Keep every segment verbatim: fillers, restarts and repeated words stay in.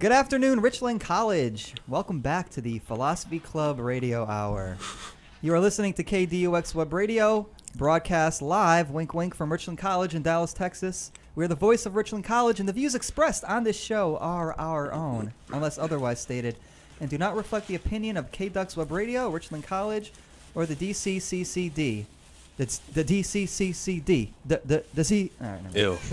Good afternoon, Richland College. Welcome back to the Philosophy Club Radio Hour. You are listening to K D U X Web Radio, broadcast live, wink wink, from Richland College in Dallas, Texas. We're the voice of Richland College, and the views expressed on this show are our own, unless otherwise stated, and do not reflect the opinion of K D U X Web Radio, Richland College, or the D C C C D. That's the D C C C D. The the the C. All right, never Ew.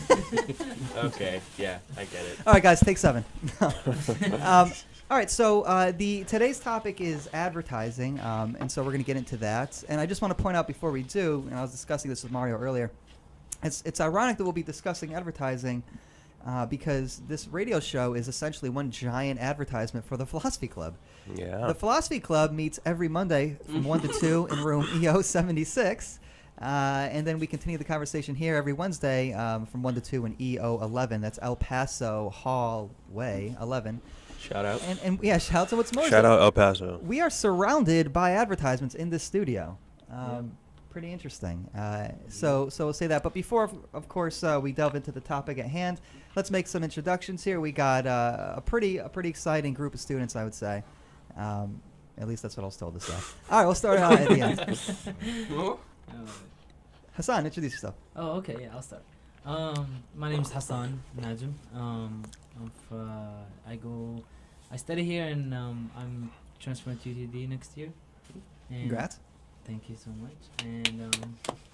Okay, yeah, I get it. All right, guys, take seven. um, all right, so uh, the today's topic is advertising, um, and so we're going to get into that. And I just want to point out before we do, and I was discussing this with Mario earlier, it's it's ironic that we'll be discussing advertising uh, because this radio show is essentially one giant advertisement for the Philosophy Club. Yeah. The Philosophy Club meets every Monday from one to two in room E O seventy-six. Uh, and then we continue the conversation here every Wednesday um, from one to two in E O eleven. That's El Paso Hallway eleven. Shout out. And, and yeah, shout out to what's more. Shout out El Paso. We are surrounded by advertisements in this studio. Um, Yeah. Pretty interesting. Uh, so, so we'll say that. But before, of, of course, uh, we delve into the topic at hand, let's make some introductions here. We got uh, a pretty, a pretty exciting group of students, I would say. Um, at least that's what I was told to say. All right, we'll start uh, at the end. Hassan, introduce yourself. Oh, okay, yeah, I'll start. Um, my name's Hassan Najm. Um, I'm f- uh, I go, I study here, and um, I'm transferring to U T D next year. And Congrats. Thank you so much. And um,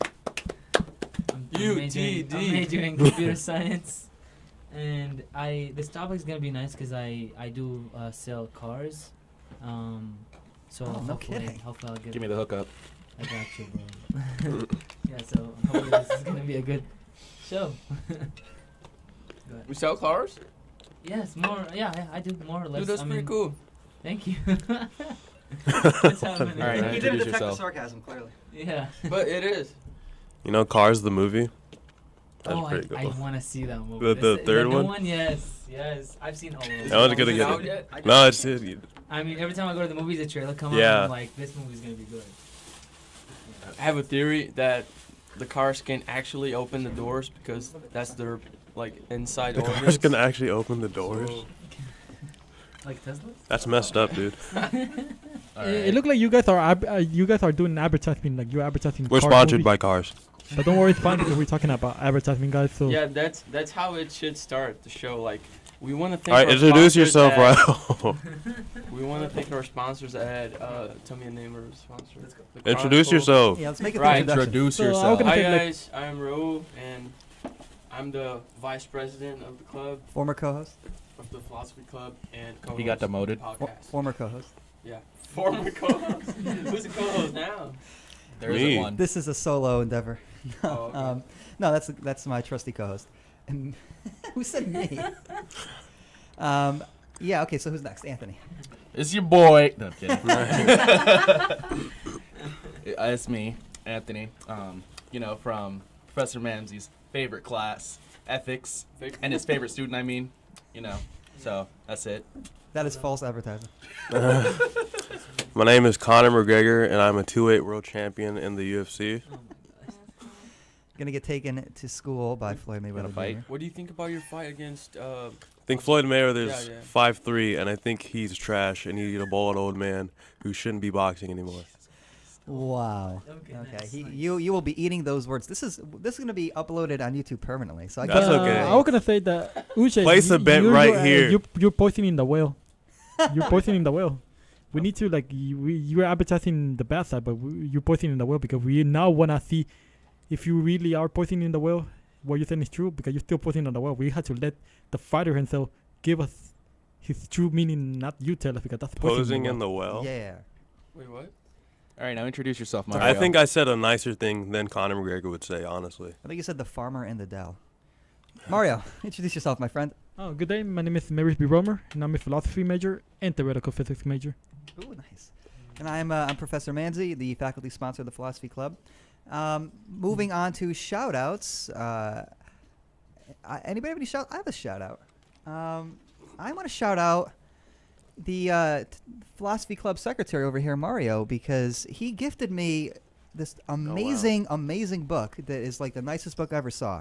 I'm, I'm U majoring, T D. I'm majoring in computer science. And I, this topic's gonna be nice because I, I do uh, sell cars. Um, so Oh, no hopefully, kidding. hopefully I'll get. Give me the hookup. I got you, bro. Yeah, so hopefully this is gonna be a good show. Go ahead. We sell cars? Yes, more. Yeah, yeah, I do more or less. Dude, that's I pretty mean, cool. Thank you. That's happening. All right, now He introduce didn't detect the yourself. sarcasm, clearly. Yeah. But it is. You know Cars, the movie? That's Oh, I, pretty I cool. want to see that movie. The- the This- third new one? one? Yes, yes. I've seen all of That them. one's Is gonna it get out it. yet? No, it's it. I mean, every time I go to the movies, the trailer come Yeah. out, I'm like, this movie's gonna be good. I have a theory that the cars can actually open the doors because that's their like inside The organs. car's gonna actually open the doors. So- Like Tesla? That's messed up, dude. It, it looked like you guys are ab- uh, you guys are doing advertising, like you're advertising. We're car sponsored movies. by Cars. But don't worry, it's fine because we're talking about advertising, guys. So Yeah, that's that's how it should start the show. Like we want to thank. All right, our introduce sponsors yourself, that- right? We want to thank our sponsors that uh, tell me the name of our sponsor. Let's go. The Introduce Chronicle. yourself. Yeah, let's make it Right. the introduction. Introduce So, I'm yourself. gonna Hi say, like- guys, I am Raul and I'm the vice president of the club, Former co-host. of the philosophy club, and co-host He got of the demoted. For- podcast. former co-host. Yeah, former co-host. Who's the co-host now? There Me. isn't one. This is a solo endeavor. Oh, okay. um, no, that's that's my trusty co-host. And who said me? um, yeah. Okay. So who's next? Anthony. It's your boy. No, I'm kidding. Uh, it's me, Anthony. Um, you know, from Professor Mamsey's favorite class, ethics, Fake- and his favorite student. I mean, you know. So that's it. That is false advertising. My name is Conor McGregor, and I'm a two eight world champion in the U F C. Oh my gosh. Gonna get taken to school by Floyd Mayweather. Gonna fight? Junior What do you think about your fight against? Uh, I think Floyd Mayweather's Yeah, yeah. five three, and I think he's trash, and he's a bald old man who shouldn't be boxing anymore. Wow. Okay, Okay. nice, He, nice. you you will be eating those words. This is this is gonna be uploaded on YouTube permanently. So I That's guess- okay. I was gonna say that Uche, Place a you- bet you- right you're, uh, here. You're, you're poisoning the whale. You're poisoning the whale. We need to like you, we, you're advertising the bad side, but we, you're poisoning the whale because we now wanna see if you really are poisoning the whale. What you're saying is true because you're still poisoning the whale. We had to let the fighter himself give us his true meaning, not you tell us because that's poisoning Posing the in whale. the well. Yeah. wait, what? All right, now introduce yourself, Mario. I think I said a nicer thing than Conor McGregor would say, honestly. I think you said the farmer in the Dell. Mario, introduce yourself, my friend. Oh, good day. My name is Maurice B. Romer, and I'm a philosophy major and theoretical physics major. Ooh, nice. And I'm uh, I'm Professor Manzi, the faculty sponsor of the Philosophy Club. Um, moving on to shout outs. Uh, I, anybody have any shout? I have a shout out. Um, I want to shout out the uh, t- Philosophy Club secretary over here, Mario, because he gifted me this amazing, amazing book that is like the nicest book I ever saw.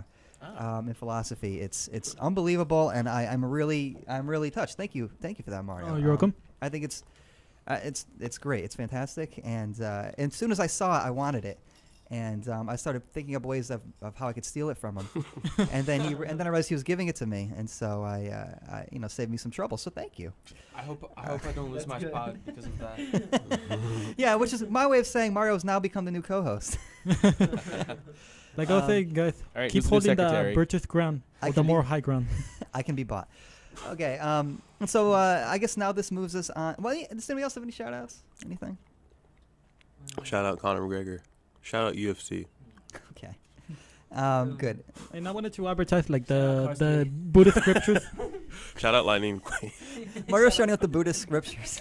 Oh. um, in philosophy. It's it's unbelievable, and I, I'm really I'm really touched. Thank you, thank you for that, Mario. Oh, you're Um, welcome. I think it's uh, it's it's great. It's fantastic, and uh, and as soon as I saw it, I wanted it, and um, I started thinking up ways of, of how I could steal it from him, and then he re- and then I realized he was giving it to me, and so I, uh, I you know saved me some trouble. So thank you. I hope I hope I don't lose my That's good. spot because of that. Yeah, which is my way of saying Mario's now become the new co-host. Like I was Um, saying, guys, All right, keep who's the new holding the secretary? Burgess ground, I or can the be- more high ground. I can be bought. Okay. Um. So uh, I guess now this moves us on. Well, yeah, does anybody else have any shout outs? Anything? Shout out Conor McGregor. Shout out U F C. Okay. Um. Good. And I wanted to advertise like Shout the out the Carson. Buddhist scriptures. Shout out Lightning McQueen. Mario's showing out the Buddhist scriptures.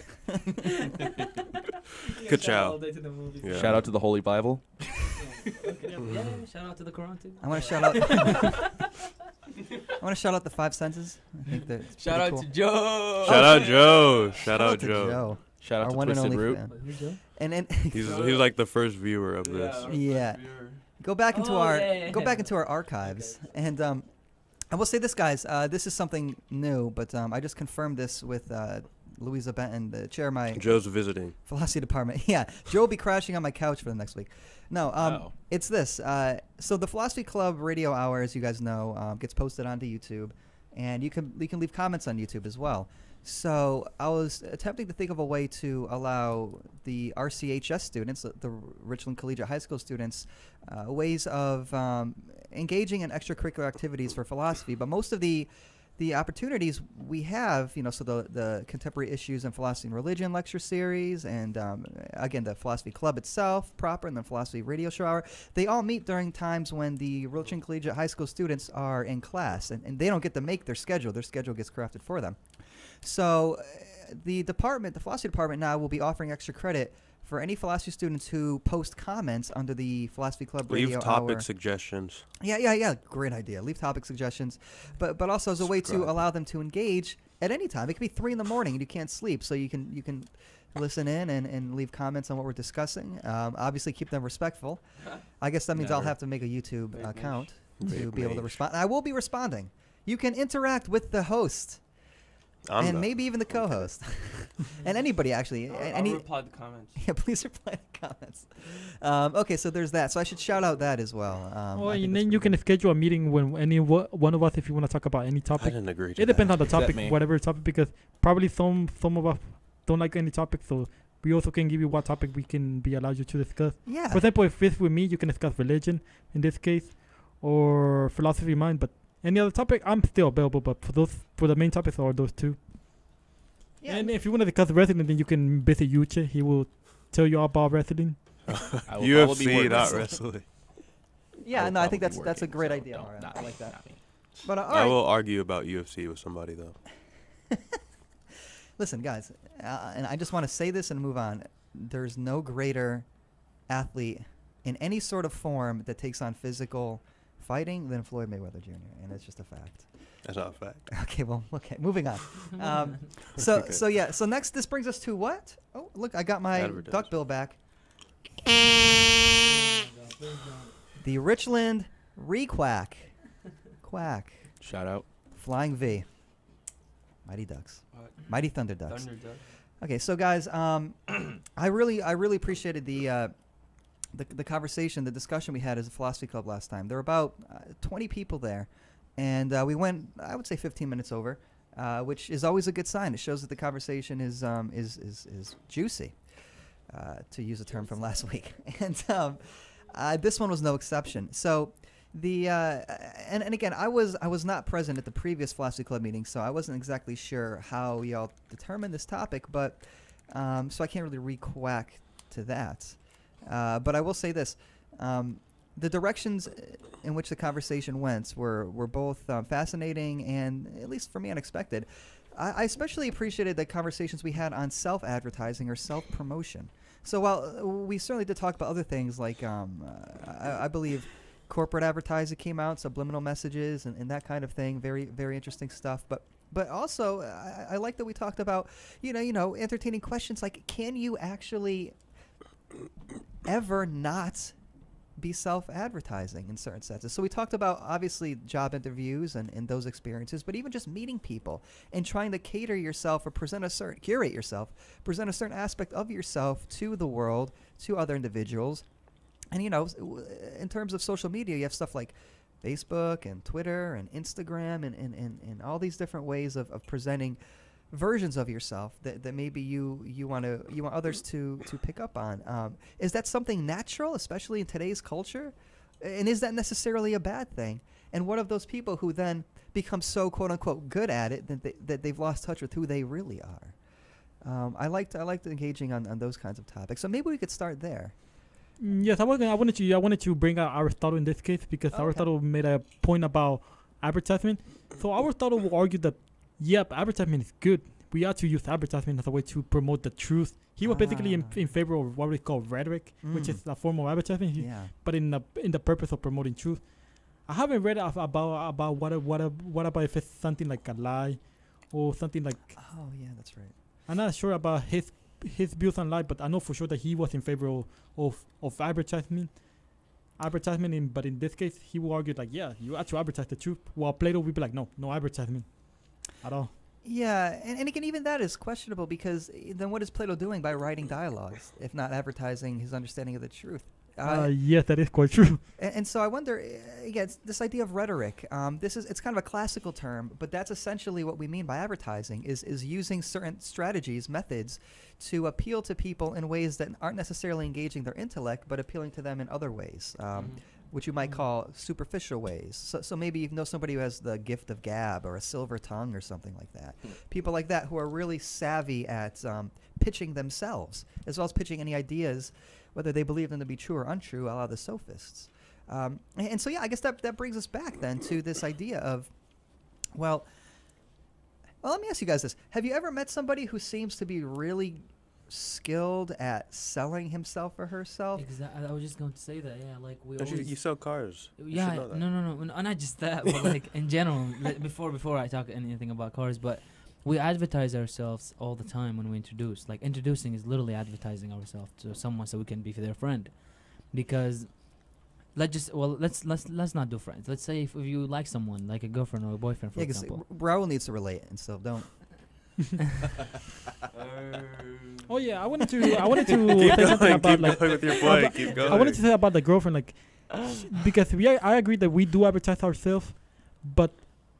Good chow. Yeah. Shout out to the Holy Bible. Yeah, yeah, shout out to the Quran too. I want to shout out. I want to shout out the five senses. I think that it's Shout pretty out cool. to Joe. Shout out Joe. Shout out to Joe. Shout our out to one and Twisted only Root. fan. Wait, who's Joe? And and He's he's like the first viewer of this. our Yeah. first viewer. go back into Oh, our yeah, yeah, go yeah. back into our archives, and um, I will say this, guys. Uh, this is something new, but um, I just confirmed this with uh, Louisa Benton, the chair of my Joe's visiting. philosophy department. Yeah, Joe will be crashing on my couch for the next week. No, um, Oh. it's this. Uh, so the Philosophy Club Radio Hour, as you guys know, um, gets posted onto YouTube, and you can you can leave comments on YouTube as well. So I was attempting to think of a way to allow the R C H S students, the, the Richland Collegiate High School students, uh, ways of um, engaging in extracurricular activities for philosophy. But most of the the opportunities we have, you know, so the, the Contemporary Issues in Philosophy and Religion lecture series, and um, again, the Philosophy Club itself proper, and the Philosophy Radio Show Hour, they all meet during times when the Richland Collegiate High School students are in class, and, and they don't get to make their schedule. Their schedule gets crafted for them. So uh, the department, the philosophy department now will be offering extra credit for any philosophy students who post comments under the Philosophy Club Leave Radio topic Hour. suggestions. Yeah, yeah, yeah. Great idea. Leave topic suggestions, but but also as a way to Subscribe. allow them to engage at any time. It could be three in the morning and you can't sleep, so you can you can listen in and, and leave comments on what we're discussing. Um, obviously, keep them respectful. I guess that means I'll Never. have to make a YouTube Big account Big to be able to Mish. respond. I will be responding. You can interact with the host I'm and the- maybe even the co-host and anybody actually. I'll, a- I'll any reply to the comments. yeah, please reply to comments. Um, okay, so there's that. So I should shout out that as well. Um, Oh, I think and that's then you pretty can schedule a meeting when any wo- one of us, if you want to talk about any I topic. didn't agree to It depends that. on the Is that topic, me? whatever topic, because probably some some of us don't like any topic, so we also can give you what topic we can be allowed you to discuss. good. Yeah. For example, if it's with me, you can discuss religion in this case, or philosophy of mind. But any other topic, I'm still available. But for those, for the main topics, are those two. Yeah. And if you want to discuss wrestling, then you can visit Yuche. He will tell you all about wrestling. I will U F probably C, work not wrestling. wrestling. Yeah, will no, I think probably that's be that's a working, great so idea. don't- Mario. not I me, like that. not me. But uh, all I right. will argue about U F C with somebody though. Listen, guys, uh, and I just want to say this and move on. There's no greater athlete in any sort of form that takes on physical fighting than Floyd Mayweather Junior, and it's just a fact. That's not a fact. Okay, well, okay, moving on. Um, so, Okay. so yeah, so next, this brings us to what? Oh, look, I got my Advertisement. duckbill back. The Richland Requack. Quack. Shout out. Flying V. Mighty Ducks. What? Mighty Thunder Ducks. Thunder Duck. Okay, so guys, um, I really, I really appreciated the, uh, the the conversation, the discussion we had as a philosophy club last time. There were about uh, twenty people there, and uh, we went, I would say, fifteen minutes over, uh, which is always a good sign. It shows that the conversation is um, is, is is juicy, uh, to use a term from last week, and um, uh, this one was no exception. So. The uh, and and again, I was I was not present at the previous philosophy club meeting, so I wasn't exactly sure how y'all determined this topic, but um, so I can't really re-quack to that. Uh, but I will say this: um, the directions in which the conversation went were were both um, fascinating and, at least for me, unexpected. I, I especially appreciated the conversations we had on self-advertising or self-promotion. So while uh, we certainly did talk about other things like um, uh, I, I believe. corporate advertising came out, subliminal messages, and, and that kind of thing. Very, very interesting stuff. But, but also, I, I like that we talked about, you know, you know, entertaining questions like, can you actually ever not be self-advertising in certain senses. So we talked about obviously job interviews and, and those experiences, but even just meeting people and trying to cater yourself or present a certain, curate yourself, present a certain aspect of yourself to the world, to other individuals. And, you know, in terms of social media, you have stuff like Facebook and Twitter and Instagram and, and, and, and all these different ways of, of presenting versions of yourself that, that maybe you you want to you want others to to pick up on. Um, is that something natural, especially in today's culture? And is that necessarily a bad thing? And what of those people who then become so quote unquote good at it that they, that they've lost touch with who they really are? Um, I liked I liked engaging on, on those kinds of topics. So maybe we could start there. Mm, Yes, I was. Gonna, I wanted to. I wanted to bring out Aristotle in this case because Okay. Aristotle made a point about advertisement. So Aristotle will argue that, yep, advertisement is good. We ought to use advertisement as a way to promote the truth. He was basically in, Ah. in favor of what we call rhetoric, which Mm. is a form of advertisement, he- Yeah. but in the in the purpose of promoting truth. I haven't read af- about about what a- what a- what about if it's something like a lie, or something like. Oh yeah, that's right. I'm not sure about his his views on life, but I know for sure that he was in favor of of, of advertisement. Advertisement, in, but in this case, he will argue like, yeah, you have to advertise the truth. While Plato would be like, no, no advertisement at all. Yeah, and, and again, even that is questionable because eh, then what is Plato doing by writing dialogues, if not advertising his understanding of the truth? Uh, yes, that is quite true. And, and so I wonder, uh, again, it's this idea of rhetoric. Um, this is it's kind of a classical term, but that's essentially what we mean by advertising: is is using certain strategies, methods, to appeal to people in ways that aren't necessarily engaging their intellect, but appealing to them in other ways, um, which you might call superficial ways. So, so maybe you know somebody who has the gift of gab or a silver tongue or something like that. People like that who are really savvy at um, pitching themselves, as well as pitching any ideas, whether they believe them to be true or untrue, a la the sophists. Um, and, and so, yeah, I guess that, that brings us back then to this idea of, well, well, let me ask you guys this. Have you ever met somebody who seems to be really skilled at selling himself or herself? Exactly. I was just going to say that. Yeah, like we Don't you, always. you sell cars. You should yeah, know that. no, no, no, no, not just that, but like in general. Like before, before I talk anything about cars, but we advertise ourselves all the time when we introduce. Like introducing is literally advertising ourselves to someone so we can be their friend, because. Let's just well let's let's let's not do friends. Let's say if, if you like someone, like a girlfriend or a boyfriend, for Yeah, because example. Raul needs to relate, and so don't. Oh yeah, I wanted to. I wanted to Keep say something going, about keep like. going with your boy. about- Keep going. I wanted to say about the girlfriend, like, because we are, I agree that we do advertise ourselves, but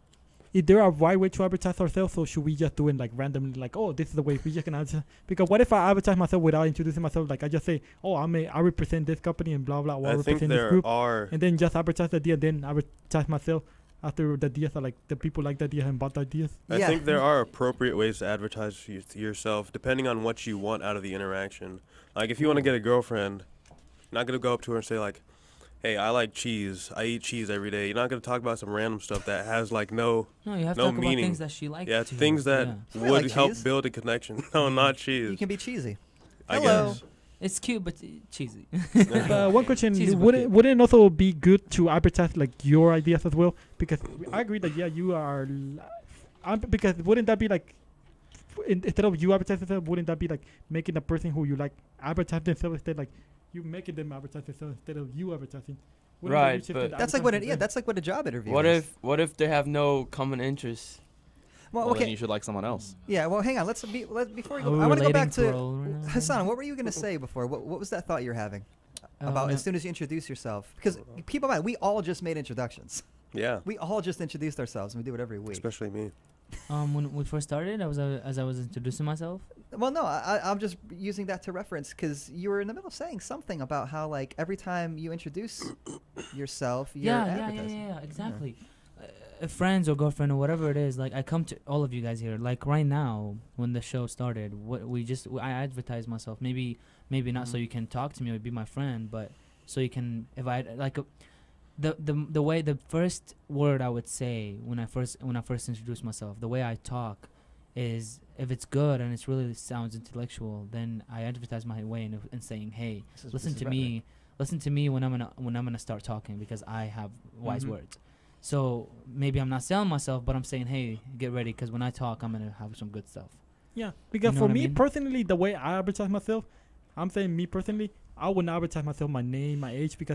is there a right way to advertise ourselves, or should we just do it like randomly, like, oh, this is the way we just can advertise? Because what if I advertise myself without introducing myself? Like I just say, oh, I'm a, I represent this company and blah blah. Or I, I think represent this there group, are. and then just advertise the idea, then advertise myself after the ideas are like the people like the idea and bought the ideas. I Yeah. think there are appropriate ways to advertise y- to yourself, depending on what you want out of the interaction. Like, if you want to get a girlfriend, you're not gonna go up to her and say like, "Hey, I like cheese. I eat cheese every day." You're not gonna talk about some random stuff that has like no, No, you have no to talk about meaning. things that she likes. yeah, to things that yeah. I would like help cheese. build a connection. No, not You cheese. can be cheesy. I Hello. guess. It's cute, but uh, cheesy. Uh, one question: Cheesy but Wouldn't cute. wouldn't it also be good to advertise like your ideas as well? Because I agree that yeah, you are. L- I'm, because wouldn't that be like, f- in, instead of you advertising yourself, wouldn't that be like making the person who you like advertise themselves instead, like you making them advertise themselves instead of you advertising? Wouldn't that be Right, shifting but- the That's like what it. advertising Yeah, then? that's like what a job interview. What is. if what if they have no common interests? Well, Well, then okay. you should like someone else. Yeah. Well, hang on. Let's be. Let, before we Are go, we I want to go relating back to to Raul right now? Hassan. What were you gonna say before? What What was that thought you're having about Um, as soon as you introduce yourself? Because keep in mind, we all just made introductions. Yeah, We all just introduced ourselves, and we do it every week. especially me. Um, when we first started, I was uh, as I was introducing myself. Well, no, I, I- I'm just using that to reference because you were in the middle of saying something about how, like, every time you introduce yourself, you're Yeah, yeah, yeah, advertising. yeah, yeah, exactly. Uh, friends or girlfriend or whatever it is, like I come to all of you guys here. Like right now, when the show started, what we just w- I advertise myself. Maybe, maybe not so Mhm. you can talk to me or be my friend, but so you can if I like. A, the, the the way the first word I would say when I first when I first introduce myself, the way I talk is if it's good and it's really sounds intellectual, then I advertise my way in, in saying, hey, This is- listen this is to rhetoric. me, listen to me when I'm gonna when I'm gonna start talking because I have wise Mhm. words. So maybe I'm not selling myself, but I'm saying, hey, get ready because when I talk, I'm gonna have some good stuff. Yeah, because know for what I me mean? personally, the way I advertise myself, I'm saying me personally, I would not advertise myself my name, my age, because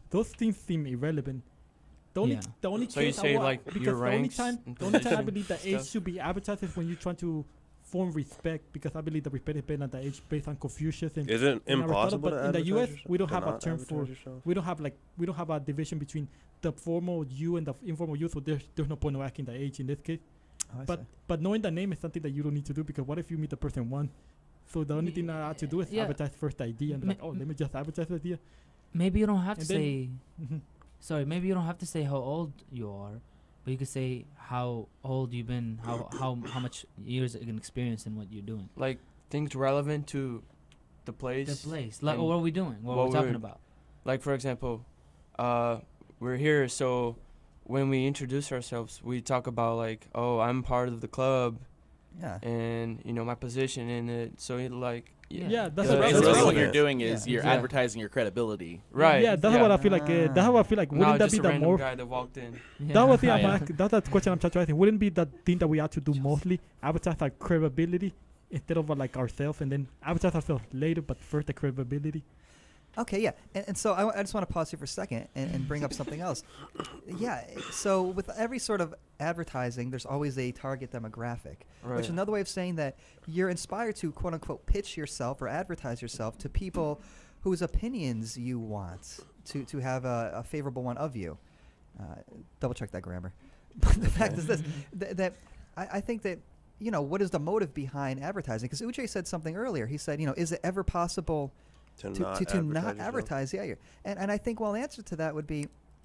those things seem irrelevant. The only Yeah. the only So you case I say, wa- like, because your the only ranks time and the only time I position believe that age stuff? should be advertised is when you're trying to form respect, because I believe the respect is based on the age based on Confucius and Is it and Aristotle, impossible but to in the U S advertise we don't to have a not term for advertise yourself? we don't have like we don't have a division between the formal you and the informal you, so there's there's no point of asking the age in this case. Oh, I But see. but knowing the name is something that you don't need to do, because what if you meet the person once? So the only thing I have to do is Yeah. advertise first the idea and be Ma- like, oh, let me just advertise the idea. Maybe you don't have to And then- say. Mhm. Sorry, maybe you don't have to say how old you are, but you could say how old you've been, how how how much years of experience in what you're doing. Like things relevant to the place. The place, like, and what are we doing? What, what are we talking we're- about? Like for example, uh, we're here, so when we introduce ourselves, we talk about like, oh, I'm part of the club, Yeah. and you know my position in it. So it like, Yeah. Yeah, that's So what Yeah, basically, it's what you're relevant. doing is Yeah. you're Yeah. advertising your credibility. right? Yeah, that's what I feel like. Uh, that's how I feel like. No, Wouldn't that just be a the random more? guy that walked in. Yeah. That was the Oh, I'm yeah. ask- that's the question I'm trying to ask. Wouldn't be the thing that we have to do mostly advertise our credibility instead of uh, like ourselves, and then advertise ourselves later, but first the credibility. Okay, yeah, and, and so I, w- I just want to pause here for a second and, and bring up something else. Yeah, so with every sort of advertising, there's always a target demographic, Right. which is another way of saying that you're inspired to quote unquote pitch yourself or advertise yourself to people whose opinions you want to to have a, a favorable one of you. Uh, double check that grammar. But the fact is this: th- that I, I think that you know what is the motive behind advertising? Because Uche said something earlier. He said, you know, is it ever possible To, to, not to, to advertise not yourself. advertise? Yeah, you're, and and I think well, the answer to that would be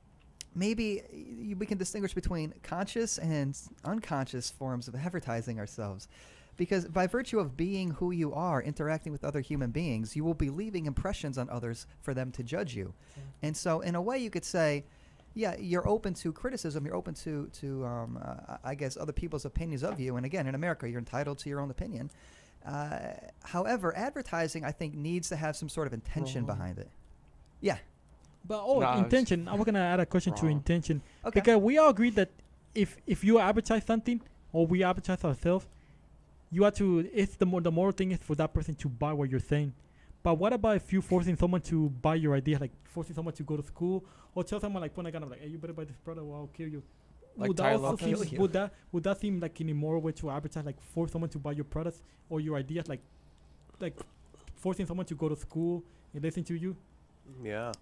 maybe y- we can distinguish between conscious and unconscious forms of advertising ourselves, because by virtue of being who you are, interacting with other human beings, you will be leaving impressions on others for them to judge you, and so in a way you could say, yeah, you're open to criticism, you're open to to um, uh, I guess other people's opinions of you, and again, in America, you're entitled to your own opinion. Uh, however, advertising, I think, needs to have some sort of intention Wrong. behind it. Yeah. But oh, Nah, it's intention. I was gonna add a question to wrong. intention, Okay. because we all agree that if if you advertise something or we advertise ourselves, you have to. It's the more the moral thing is for that person to buy what you're saying. But what about if you forcing someone to buy your idea, like forcing someone to go to school, or tell someone like, "When I got like, hey, you better buy this product, or I'll kill you." Like would that Tyler also Kill seem, you. would that would that seem like an immoral way to advertise, like force someone to buy your products or your ideas, like like forcing someone to go to school and listen to you? Yeah,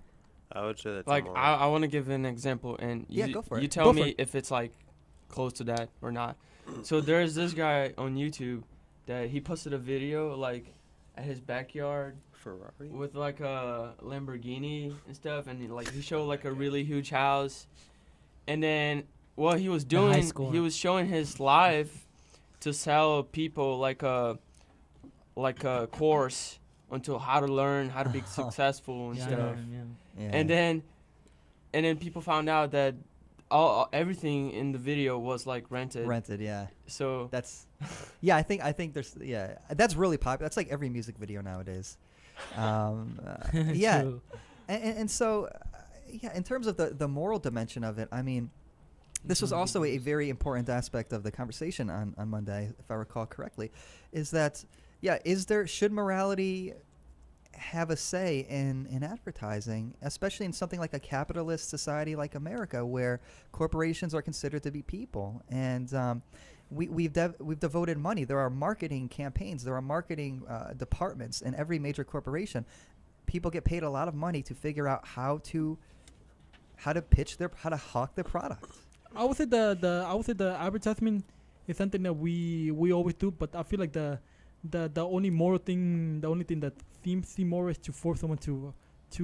I would say that's Like immoral. I, I want to give an example, and Yeah, you, go for you it. tell Go for me it. if it's like close to that or not. So there's this guy on YouTube that he posted a video like at his backyard Ferrari. with like a Lamborghini and stuff, and he, like he showed like a really huge house, and then what he was The high doing, score. he was showing his life to sell people like a like a course onto how to learn how to be successful and Yeah, I stuff. know him, yeah. Yeah. And then, and then people found out that all, all everything in the video was like rented. rented, yeah. So That's, yeah. I think I think there's yeah. That's really popular. That's like every music video nowadays. Um, uh, yeah. True. And, and, and so, uh, yeah, in terms of the, the moral dimension of it, I mean, this was also a very important aspect of the conversation on, on Monday, if I recall correctly, is that, yeah, is there, should morality have a say in, in advertising, especially in something like a capitalist society like America, where corporations are considered to be people? And um, we, we've, dev- we've devoted money. There are marketing campaigns. There are marketing uh, departments in every major corporation. People get paid a lot of money to figure out how to how to pitch their how to hawk their product. I would say the the I would say the advertisement is something that we we always do, but I feel like the the the only moral thing, the only thing that seems immoral is to force someone to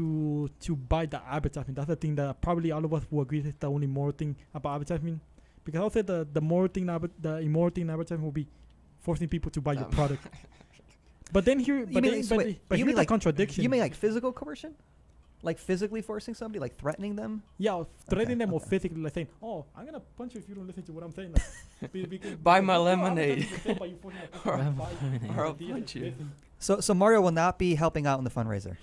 to to buy the advertisement. That's the thing that probably all of us will agree is the only moral thing about advertisement. Because I would say the the moral thing, adver- the immoral thing in advertisement will be forcing people to buy your Um, product. But then here, but mean then, like- but, wait, but you here's mean the like- contradiction. You mean like physical coercion, like physically forcing somebody, like threatening them? yeah, or threatening them or okay. physically, like saying, "Oh, I'm gonna punch you if you don't listen to what I'm saying." Like, be- because- Buy because my Oh, you are lemonade. advertising yourself, but you're forcing a person Or- to buy or your I'll idea, punch you. listen. So so Mario will not be helping out in the fundraiser.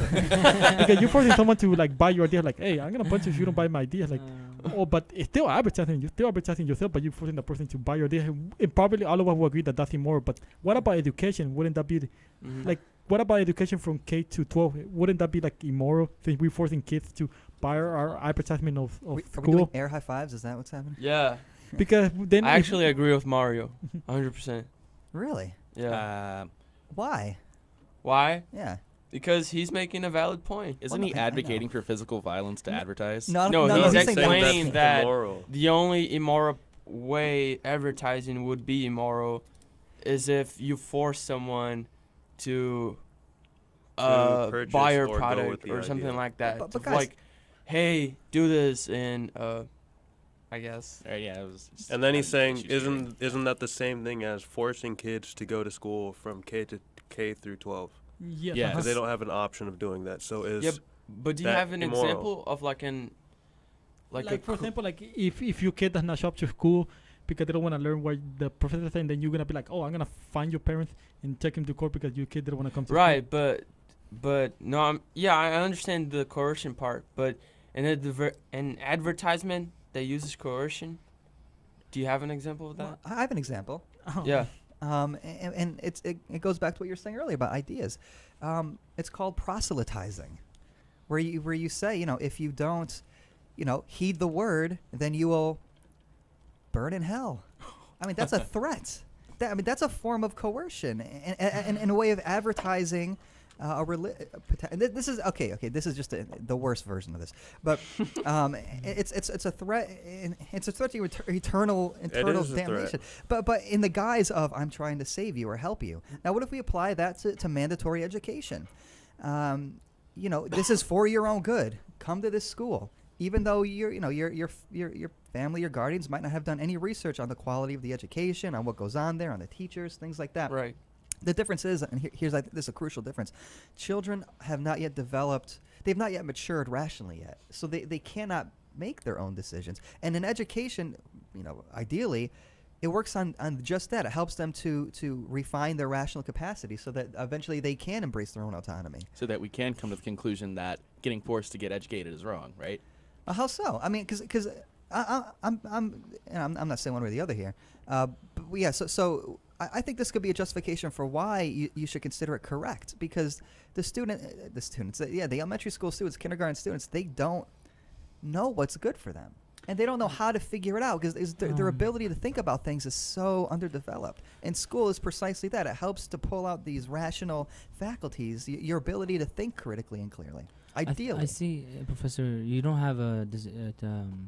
Because you're forcing someone to like buy your idea, like, "Hey, I'm gonna punch you if you don't buy my idea." Like, Um, oh, but it's still advertising. You're still advertising yourself, but you're forcing the person to buy your idea. And probably all of us will agree that that's immoral. But what about education? Wouldn't that be the- Mhm. like what about education from K to twelve? Wouldn't that be like immoral? Since we're forcing kids to buy our, our advertisement of, of We, are we doing school? air high fives? Is that what's happening? Yeah, Because then I if- actually agree with Mario, one hundred percent. Really? Yeah. Um, Why? Why? Yeah. Because he's making a valid point. isn't Well, he no, I- I know. advocating for physical violence to N- advertise? No, No, no, he's no, he's saying explaining that immoral. The only immoral way advertising would be immoral is if you force someone to uh, purchase buy your or go with product the or something idea. like that. But- but To, guys- like, hey, do this, and uh, I guess. Right, yeah, it was just And then he's kind of saying, issues here. isn't isn't that the same thing as forcing kids to go to school from K to K through twelve? yes, Yeah, uh-huh. Because they don't have an option of doing that. So is Yeah, but do you that have an immoral? example of like an like, like, a for cl- example, like if if your kid does not show up to school because they don't want to learn what the professor said, then you're gonna be like, oh, I'm gonna find your parents and take him to court because your kid didn't want to come to right? But but no, I'm, yeah, I understand the coercion part, but in a diver- an advertisement that uses coercion, do you have an example of that? Well, I have an example. school. Oh. Yeah. Um, and, and it's it, it goes back to what you were saying earlier about ideas. Um, it's called proselytizing, where you where you say, you know, if you don't, you know, heed the word, then you will burn in hell. I mean, that's a threat. That, I mean, that's a form of coercion and, and, and, and a way of advertising uh, a reli- a pota- and thi- This is okay. Okay, this is just a, the worst version of this, but um, i- it's it's it's a threat. in- It's a threat to your eter- eternal eternal is a threat. damnation. But but in the guise of I'm trying to save you or help you. Now, what if we apply that to, to mandatory education? Um, you know, this is for your own good. Come to this school, even though your you know your your your your family, your guardians might not have done any research on the quality of the education, on what goes on there, on the teachers, things like that. Right. The difference is, and here, here's I think this is a crucial difference: children have not yet developed, they've not yet matured rationally yet, so they, they cannot make their own decisions. And in education, you know, ideally, it works on, on just that. It helps them to to refine their rational capacity, so that eventually they can embrace their own autonomy. so that we can come to the conclusion that getting forced to get educated is wrong, right? Uh, how so? I mean, because because I, I, I'm I'm and I'm I'm not saying one way or the other here. Uh, but we- yeah, so so I, I think this could be a justification for why you, you should consider it correct, because the student, uh, the students, uh, yeah, the elementary school students, kindergarten students, they don't know what's good for them, and they don't know how to figure it out because their, their Um. ability to think about things is so underdeveloped. And school is precisely that. It helps to pull out these rational faculties, y- your ability to think critically and clearly. I th- Ideally, I, see, uh, Professor. You don't have a dis- uh, um,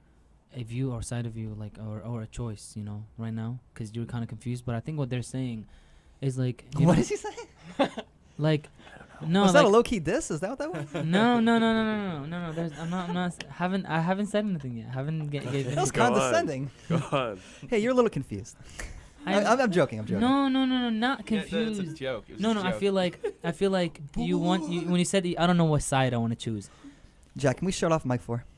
a view or side of you, like or or a choice, you know, right now, because you're kind of confused. But I think what they're saying is like, you what know, is he saying? like, no, was like, that a low key diss? Is that what that was? no, no, no, no, no, no, no, no. There's, I'm not, I'm not, s- haven't, I haven't said anything yet. Haven't get, gave That was Go on. condescending. Go on. Hey, you're a little confused. I, I'm- I'm, I'm joking. I'm joking. No, no, no, no, not Yeah, no, it's confused. a joke. It was No, just no, a I joke. feel like, I feel like you want, you, when you said, the, I don't know what side I want to choose. Jack, can we shut off mic four?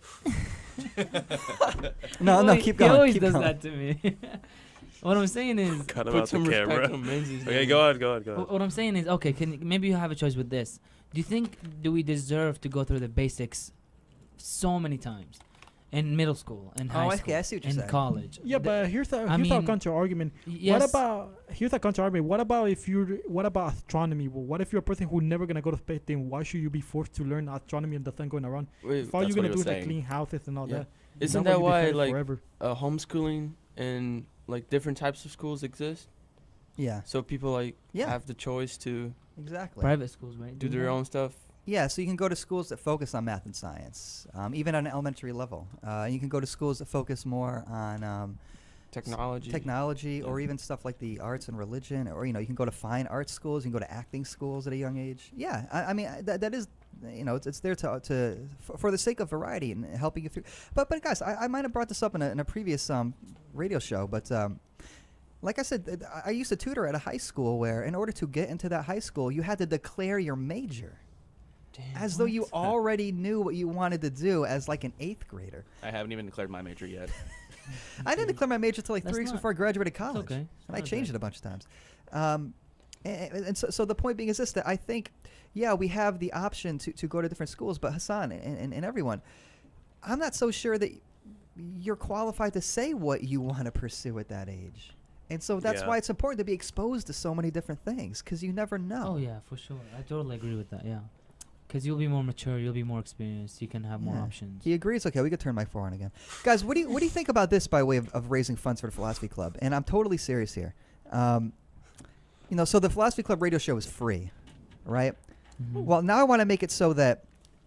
no, no, He keep always- going. He always keep does going. that to me. What I'm saying is, Cut him Put out the some respect camera. on Menzies' Okay, name. go on, go on, go on. wh- what I'm saying is, okay, can maybe you have a choice with this. Do you think do we deserve to go through the basics so many times in middle school and Oh, high I- school okay, I see what you're and saying. college? Yeah, The- but here's a I here's a mean, counter argument. yes, What about here's a counter argument. What about if you what about astronomy? Well, what if you're a person who's never gonna go to space? Then why should you be forced to learn astronomy and the sun going around? Wait, If all That's you're what gonna he do is was like saying. clean houses and all Yeah. that. Isn't that that will be why decided like forever? uh, homeschooling and like different types of schools exist? Yeah, So people like Yeah. have the choice to exactly. private schools, right? do do their that? own stuff. Yeah, so you can go to schools that focus on math and science, um, even on an elementary level. Uh, you can go to schools that focus more on um, Technology. technology, or Yeah. even stuff like the arts and religion, or you know, you can go to fine arts schools. You can go to acting schools at a young age. Yeah, I, I mean I- that that is, you know, it's, it's there to to for, for the sake of variety and helping you through. But but guys, I, I might have brought this up in a, in a previous um, radio show, but. Um, Like I said, th- I I used to tutor at a high school where, in order to get into that high school, you had to declare your major, Damn. as though you already knew what you wanted to do as like an eighth grader. I haven't even declared my major yet. I didn't declare my major till like That's three weeks not- before I graduated It's college, okay. and I changed it a bunch of times. Um, and, and so, so the point being is this: that I think, yeah, we have the option to, to go to different schools, but Hassan and, and, and everyone, I'm not so sure that you're qualified to say what you want to pursue at that age. And so that's Yeah. why it's important to be exposed to so many different things, because you never know. Oh yeah, for sure. I totally agree with that. Yeah, because you'll be more mature, you'll be more experienced, you can have more Yeah. options. He agrees. Okay, we could turn my four on again, guys. What do you what do you think about this by way of, of raising funds for the Philosophy Club? And I'm totally serious here. Um, you know, so the Philosophy Club radio show is free, right? Mhm. Well, now I want to make it so that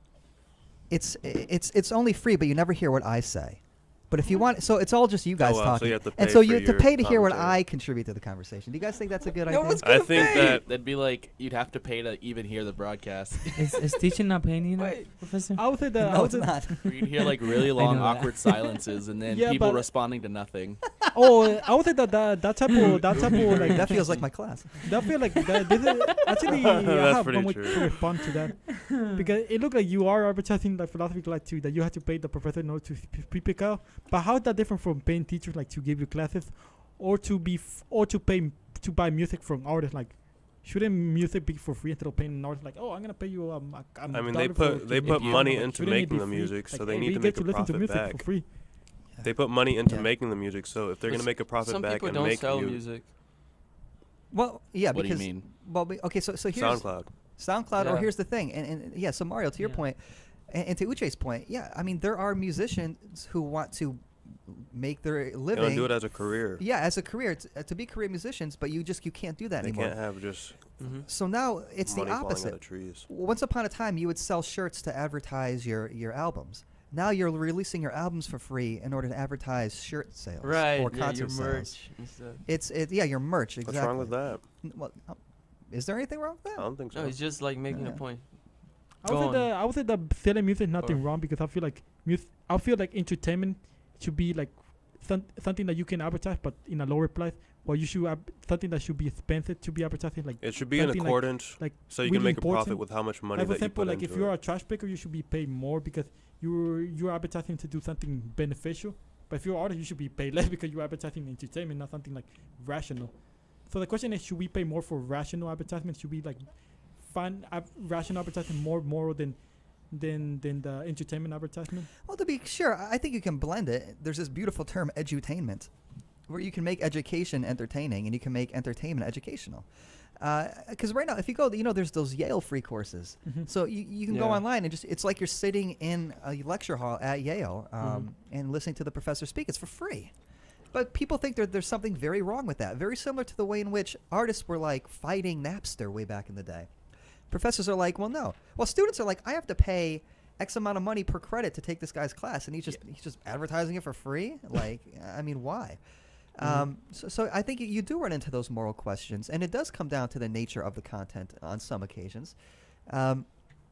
it's it's it's only free, but you never hear what I say. But if you want, so it's all just you guys Oh, wow, so talking, you have to and pay so for you to your pay to hear what commentary. I contribute to the conversation. Do you guys think that's a good No idea? one's I think that That'd be like you'd have to pay to even hear the broadcast. is, is teaching not paying you, now, Wait. Professor? I would say that. I no, would it's say, not. You'd hear like really long, know that. awkward silences, and then Yeah, people but- responding to nothing. Oh, I would say that that, that type of that type of like That feels like my class. that feel like that. This is, actually, I That's have pretty one way true. to respond to that because it looked like you are advertising like philosophy class too. That you have to pay the professor in order to pre pick out. But how is that different from paying teachers like to give you classes, or to be f- or to pay m- to buy music from artists? Like, shouldn't music be for free instead of paying an artist? Like, oh, I'm gonna pay you. Um, a, a I mean, they dollar put for they to put give you money like, into shouldn't it making be the free? music, so Like, they hey, need we to get make to a listen to profit music back. for free. They put money into Yeah. making the music, so if they're But gonna make a profit Some back people and don't make sell mu- music. Well, yeah, What do you because mean? well, we, okay, so so here's SoundCloud. SoundCloud, or Yeah. here's the thing, and, and yeah, so Mario, to your Yeah. point, and, and to Uche's point, yeah, I mean, there are musicians who want to make their They living. don't do it as a career. yeah, as a career, it's, uh, to be career musicians, but you just you can't do that They anymore. can't have just Mm-hmm. So now it's money the falling out opposite. of trees. Once upon a time, you would sell shirts to advertise your your albums. Now you're releasing your albums for free in order to advertise shirt sales Right. or yeah, concert your sales. merch and stuff. It's it yeah, your merch exactly. What's wrong with that? N- Well, uh, is there anything wrong with I that? don't think so. No, he's just like making Yeah. a point. I would Go say on. that I would say that selling music is nothing Or- wrong because I feel like music. I feel like entertainment should be like some, something that you can advertise, but in a lower price. Well, you should ab- something that should be expensive to be advertising. Like, It should be in something like- accordance, like so you really can make a profit important. with how much money like for that you example, put like into if you're it. a trash picker, you should be paid more because you're you're advertising to do something beneficial. But if you're an artist, you should be paid less because you're advertising entertainment, not something like rational. So the question is, should we pay more for rational advertisement? Should we like find ab- rational advertising more moral than than than the entertainment advertisement? Well, to be sure, I I think you can blend it. There's this beautiful term, edutainment, where you can make education entertaining and you can make entertainment educational. Because right now, if you go, you know, there's those Yale free courses. Mhm. So you, you can go Yeah. online and just, it's like you're sitting in a lecture hall at Yale um, and listening to the professor speak. It's for free. But people think there, there's something very wrong with that. Very similar to the way in which artists were like fighting Napster way back in the day. Professors are like, well, no. Well, students are like, I have to pay X amount of money per credit to take this guy's class, and he's just he's just advertising it for free. Like, I mean, why? Um, so, so I think you, you do run into those moral questions, and it does come down to the nature of the content on some occasions. Um,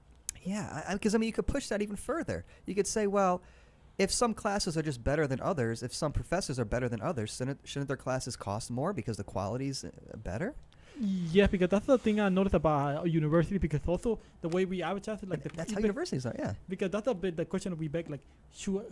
yeah, because I, I mean, you could push that even further. You could say, well, if some classes are just better than others, if some professors are better than others, shouldn't, shouldn't their classes cost more because the quality's uh, better? Yeah, because that's the thing I noticed about a university. Because also the way we advertise it, like And the that's how even- universities are, yeah. because that's a bit the question we beg. Like, should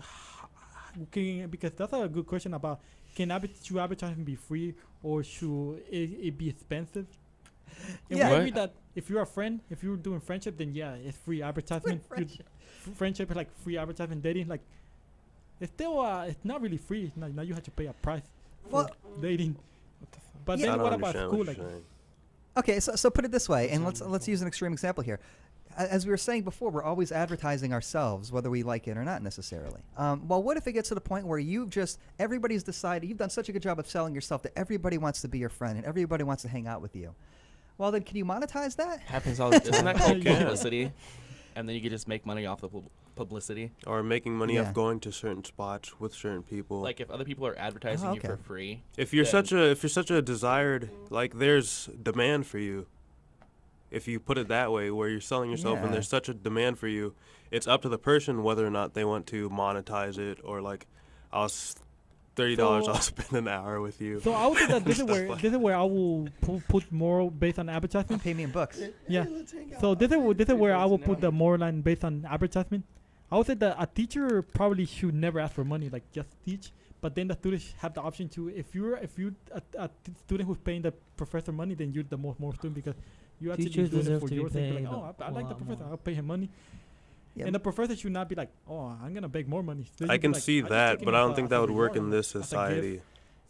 can, because that's a good question about can adver- should advertising be free or should it, it be expensive? And Yeah. we What? agree that if you're a friend, if you're doing friendship, then yeah, it's free advertisement. You- Friendship. f- friendship is like free advertisement. Dating, like, it's still uh, it's not really free. It's not- now you have to pay a price for Well, dating. But Yeah. I then don't what about understand school? what Like, you're saying. Okay, so so put it this way, That and let's sounds let's awful. use an extreme example here. A- As we were saying before, we're always advertising ourselves, whether we like it or not necessarily. Um, well, what if it gets to the point where you've just everybody's decided you've done such a good job of selling yourself that everybody wants to be your friend and everybody wants to hang out with you? Well, then can you monetize that? Happens all the time. Isn't that called Yeah. publicity? And then you can just make money off the pub- publicity. Or making money Yeah. off going to certain spots with certain people. Like if other people are advertising Oh, you for okay. free. if you're then- such a if you're such a desired, like there's demand for you. If you put it that way, where you're selling yourself Yeah. and there's such a demand for you, it's up to the person whether or not they want to monetize it or like, I'll s- thirty dollars. So- I'll spend an hour with you. so I would say that this is Stuff where like this is where I will pu- put more based on advertisement. Pay me in books. Yeah. So this is wh- this is where I will put the moral line based on advertisement. I would say that a teacher probably should never ask for money, like just teach. But then the students have the option to, if you're if you a, a t- student who's paying the professor money, then you're the most more student because you actually Teachers doing it deserve for to be your sake. paid Like, oh, I, I a like the lot professor, more. I'll pay him money. Yeah, And the professor should not be like, oh, I'm gonna beg more money. They I should be can like, see "I'm just that, taking but it I as don't a- think as that a would work reward, in this as a gift." society.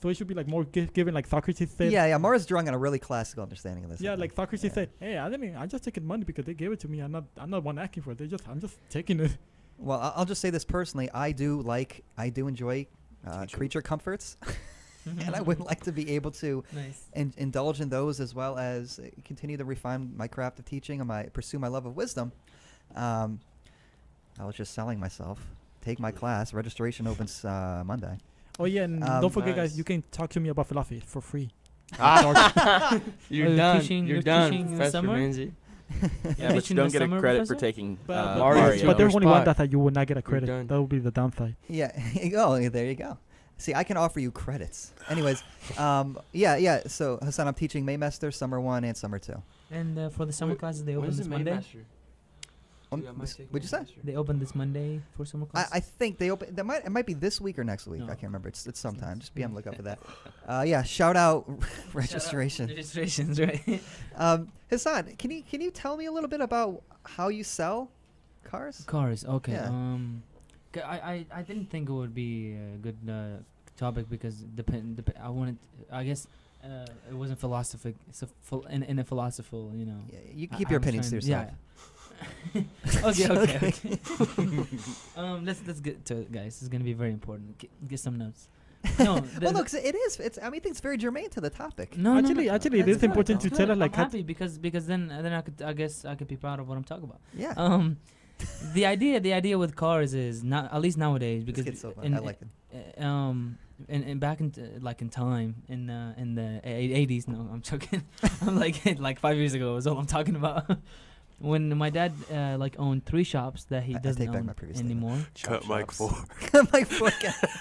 So it should be like more gi- given like Socrates said. Yeah, yeah. Mara's drawing on a really classical understanding of this. Yeah, I like think. Socrates Yeah. said, "Hey, I didn't. I'm just taking money because they gave it to me. I'm not. I'm not one asking for it. They just. I'm just taking it." Well, I- I'll just say this personally. I do like, I do enjoy uh, Teaching. creature comforts, and I would like to be able to Nice. in- indulge in those as well as uh, continue to refine my craft of teaching and my pursue my love of wisdom. Um, I was just selling myself. Take my class. Registration opens uh, Monday. Oh yeah, and Um, don't forget, Nice. guys. You can talk to me about philosophy for free. Ah. You're Oh, you're done. teaching- you're you're done, teaching in the Professor summer? Manzi. Yeah, but teaching you the don't get a summer, credit Professor? for taking But, uh, but, Mario. Mario. but there's only one Spot. that you will not get a You're credit. done. That will be the downside. Yeah. Oh, yeah, there you go. See, I can offer you credits. Anyways, um, yeah, yeah. So Hassan, I'm teaching Maymester, Summer One, and Summer Two. And uh, for the summer Wait, classes, they open When's this the Monday. Master? Um, Dude, I might was- take what'd you say? Master. They open this Monday for summer I, classes. I think they open. That might. It might be this week or next week. No. I can't remember. It's it's sometime. Just be on the lookout for that. Uh, yeah. Shout out registration. Registrations, right? Um, Hassan, can you can you tell me a little bit about how you sell cars? Cars. Okay. Yeah. Um, c- I, I I didn't think it would be a good uh, topic because depend. Dep- I wanted. I guess uh, it wasn't philosophic. So phil- in in a philosophical, you know. Yeah, you I- keep I your was opinions to trying- yourself. Yeah. okay, okay, okay. um, let's let's get to it, guys. This is gonna be very important. Get, get some notes. No, the- well, the- look, it is. It's. I mean, I think it's very germane to the topic. no, no, actually, no, actually, it that's is good, important to that's tell good. us like I'm how happy because because then then I could I guess I could be proud of what I'm talking about. Yeah. Um, the idea the idea with cars is not at least nowadays This because kid's so fun. in, I like it. uh, um in, in back in t- like in time in uh, in the eighties. No, I'm joking. I'm like like five years ago is all I'm talking about. When my dad uh, like owned three shops that he I- I doesn't take back own my previous statement. anymore. Cut Mike four. My foot.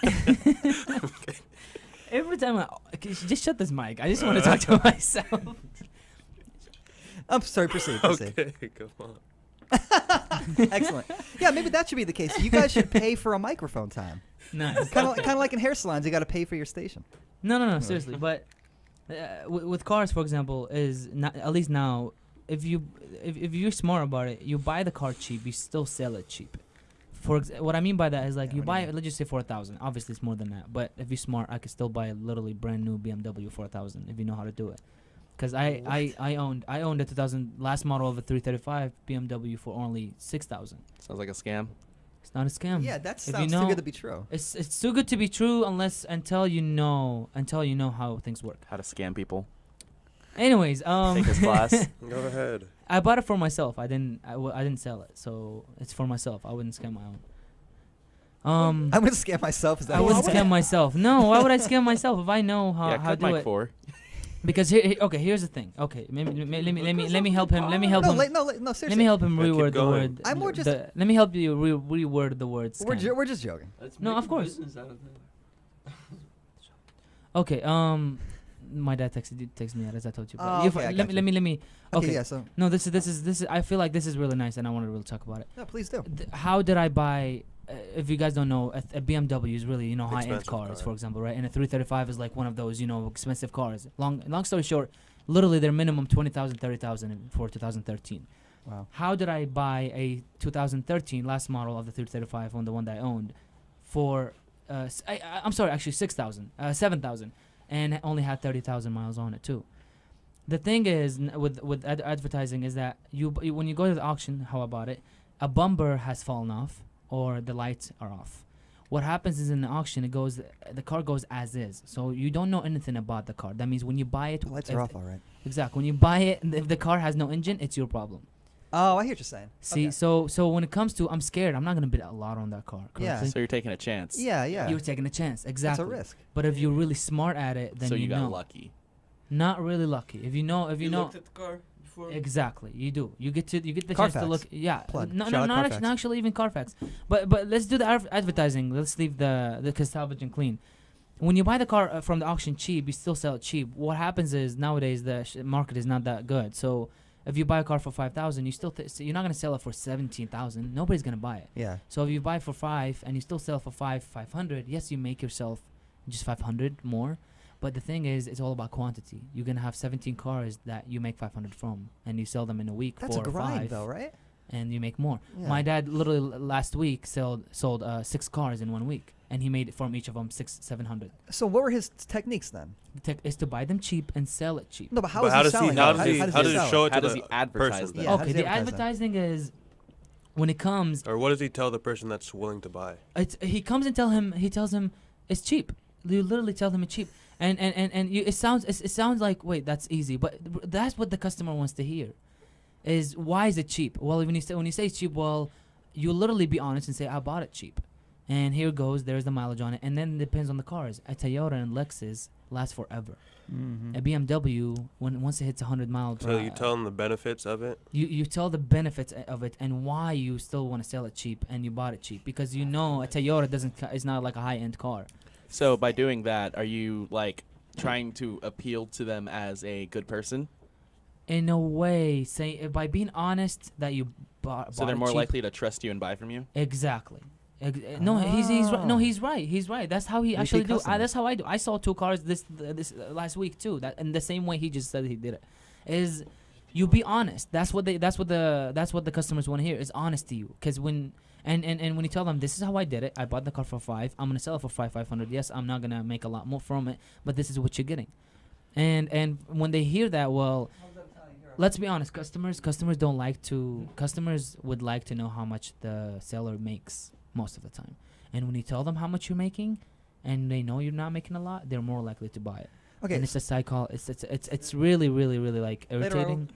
Every time I okay, sh- just shut this mic. I just want to talk to myself. I'm sorry. Proceed. Proceed. Okay, come on. Excellent. Yeah, maybe that should be the case. You guys should pay for a microphone time. Nice. Kind of kind of like in hair salons, you got to pay for your station. No, no, no. Seriously, but uh, w- with cars, for example, is not at least now. If you if, if you're smart about it, you buy the car cheap, you still sell it cheap. For ex- what I mean by that is like Yeah, you what do you buy mean? it, let's just say for a thousand. Obviously, it's more than that. But if you're smart, I could still buy a literally brand new B M W for a thousand if you know how to do it. Because I, I, I owned I owned a two thousand last model of a three thirty-five B M W for only six thousand. Sounds like a scam. It's not a scam. Yeah, that If you sounds too know- good to be true. It's it's too good to be true unless until you know until you know how things work. How to scam people. Anyways, um, Take this class. Go ahead. I bought it for myself. I didn't. I, w- I didn't sell it, so it's for myself. I wouldn't scam my own. Um, I'm gonna scam myself. Is that I what wouldn't you're saying? scam myself. No, why would I scam myself if I know how yeah, how cut to do Mike it? four. Because here, here- okay, here's the thing. Okay, maybe, maybe, let me let me let me help him. Let me help No, him. like, no, like, no, Let seriously. me help him Yeah, keep reword the going. word. I'm more the- just- the- let me help you re- reword the words. We're ju- we're just joking. Let's No, make of a course. business out of that. Okay. Um, my dad texted texted me as I told you. But Oh, if- okay, I let got me you. let me let me. Okay, Okay. yeah. So No, this is this is this is. I feel like this is really nice, and I want to really talk about it. no, please do. Th- how did I buy? Uh, if you guys don't know, a, a B M W is really you know high end Expensive cars, car. for example, right? And a three thirty-five is like one of those you know expensive cars. Long long story short, literally their minimum twenty thousand, thirty thousand for two thousand thirteen. Wow. How did I buy a two thousand thirteen last model of the three thirty-five on the one that I owned for? Uh, s- I, I, am sorry, actually six thousand, uh, seven thousand, and only had thirty thousand miles on it too. The thing is n- with with ad- advertising is that you, b- when you go to the auction, how about it? A bumper has fallen off or the lights are off. What happens is in the auction, it goes the car goes as is, so you don't know anything about the car. That means when you buy it, The lights if- are off, all right. exactly. When you buy it, if the car has no engine, it's your problem. Oh, I hear what you're saying. See, Okay. so so when it comes to, I'm scared. I'm not gonna bid a lot on that car. Yeah. correctly? So you're taking a chance. Yeah, yeah. You're taking a chance, It's exactly. a risk. But if you're really smart at it, then so you, you got know. lucky. Not really lucky. If you know, if you, know, looked at the car before. exactly, you do. You get to you get the Carfax. chance to look. Yeah, Plug. no, Shout no, out not Carfax. actually, not actually even Carfax. But but let's do the adver- advertising. Let's leave the the 'cause salvage and clean. When you buy the car uh, from the auction cheap, you still sell it cheap. What happens is nowadays the sh- market is not that good. So if you buy a car for five thousand, you still th- so you're not gonna sell it for seventeen thousand. Nobody's gonna buy it. Yeah. So if you buy for five and you still sell for five, five hundred, yes, you make yourself just five hundred more. But the thing is, it's all about quantity. You're gonna have seventeen cars that you make five hundred from, and you sell them in a week That's for a grind, five, though, right? and you make more. Yeah. My dad literally l- last week sold sold uh, six cars in one week. and he made from each of them six, seven hundred. So what were his t- techniques then? The tech is to buy them cheap and sell it cheap. No, but how But is how he does he- selling? how it? does he- how does how he does he sell show it? it How to does the he advertise person? that? Yeah, how does Okay, he the advertise that? advertising is when it comes. Or what does he tell the person that's willing to buy? It's, he comes and tell him. He tells him it's cheap. You literally tell him it's cheap, and and and, and you, it sounds it, it sounds like wait that's easy, but th- that's what the customer wants to hear. Is why is it cheap? Well, when you say when you say it's cheap, well, you literally be honest and say I bought it cheap, and here goes. There's the mileage on it, and then it depends on the cars. A Toyota and Lexus last forever. Mhm. A B M W when once it hits one hundred miles. So you tell them the benefits of it. You you tell the benefits a- of it and why you still want to sell it cheap and you bought it cheap because you know a Toyota doesn't ca- is not like a high end car. So by doing that, are you like trying to appeal to them as a good person? In a way, say uh, by being honest that you bought. So bought they're it more cheap. likely to trust you and buy from you? Exactly. Ex- uh, no, he's he's right. No, Oh. he's right. He's right. That's how he Repeat actually do. I, customer. that's how I do. I saw two cars this uh, this uh, last week too. That in the same way he just said he did it. Is you be honest. That's what they. That's what the. That's what the customers want to hear. Is honest to you. Because when and, and and when you tell them this is how I did it. I bought the car for five. I'm gonna sell it for five five hundred. Yes, I'm not gonna make a lot more from it. But this is what you're getting. And and when they hear that, well. Let's be honest, customers customers don't like to customers would like to know how much the seller makes most of the time. And when you tell them how much you're making and they know you're not making a lot, they're more likely to buy it. Okay. And it's a cycle. It's it's it's it's really really really like Later on. irritating.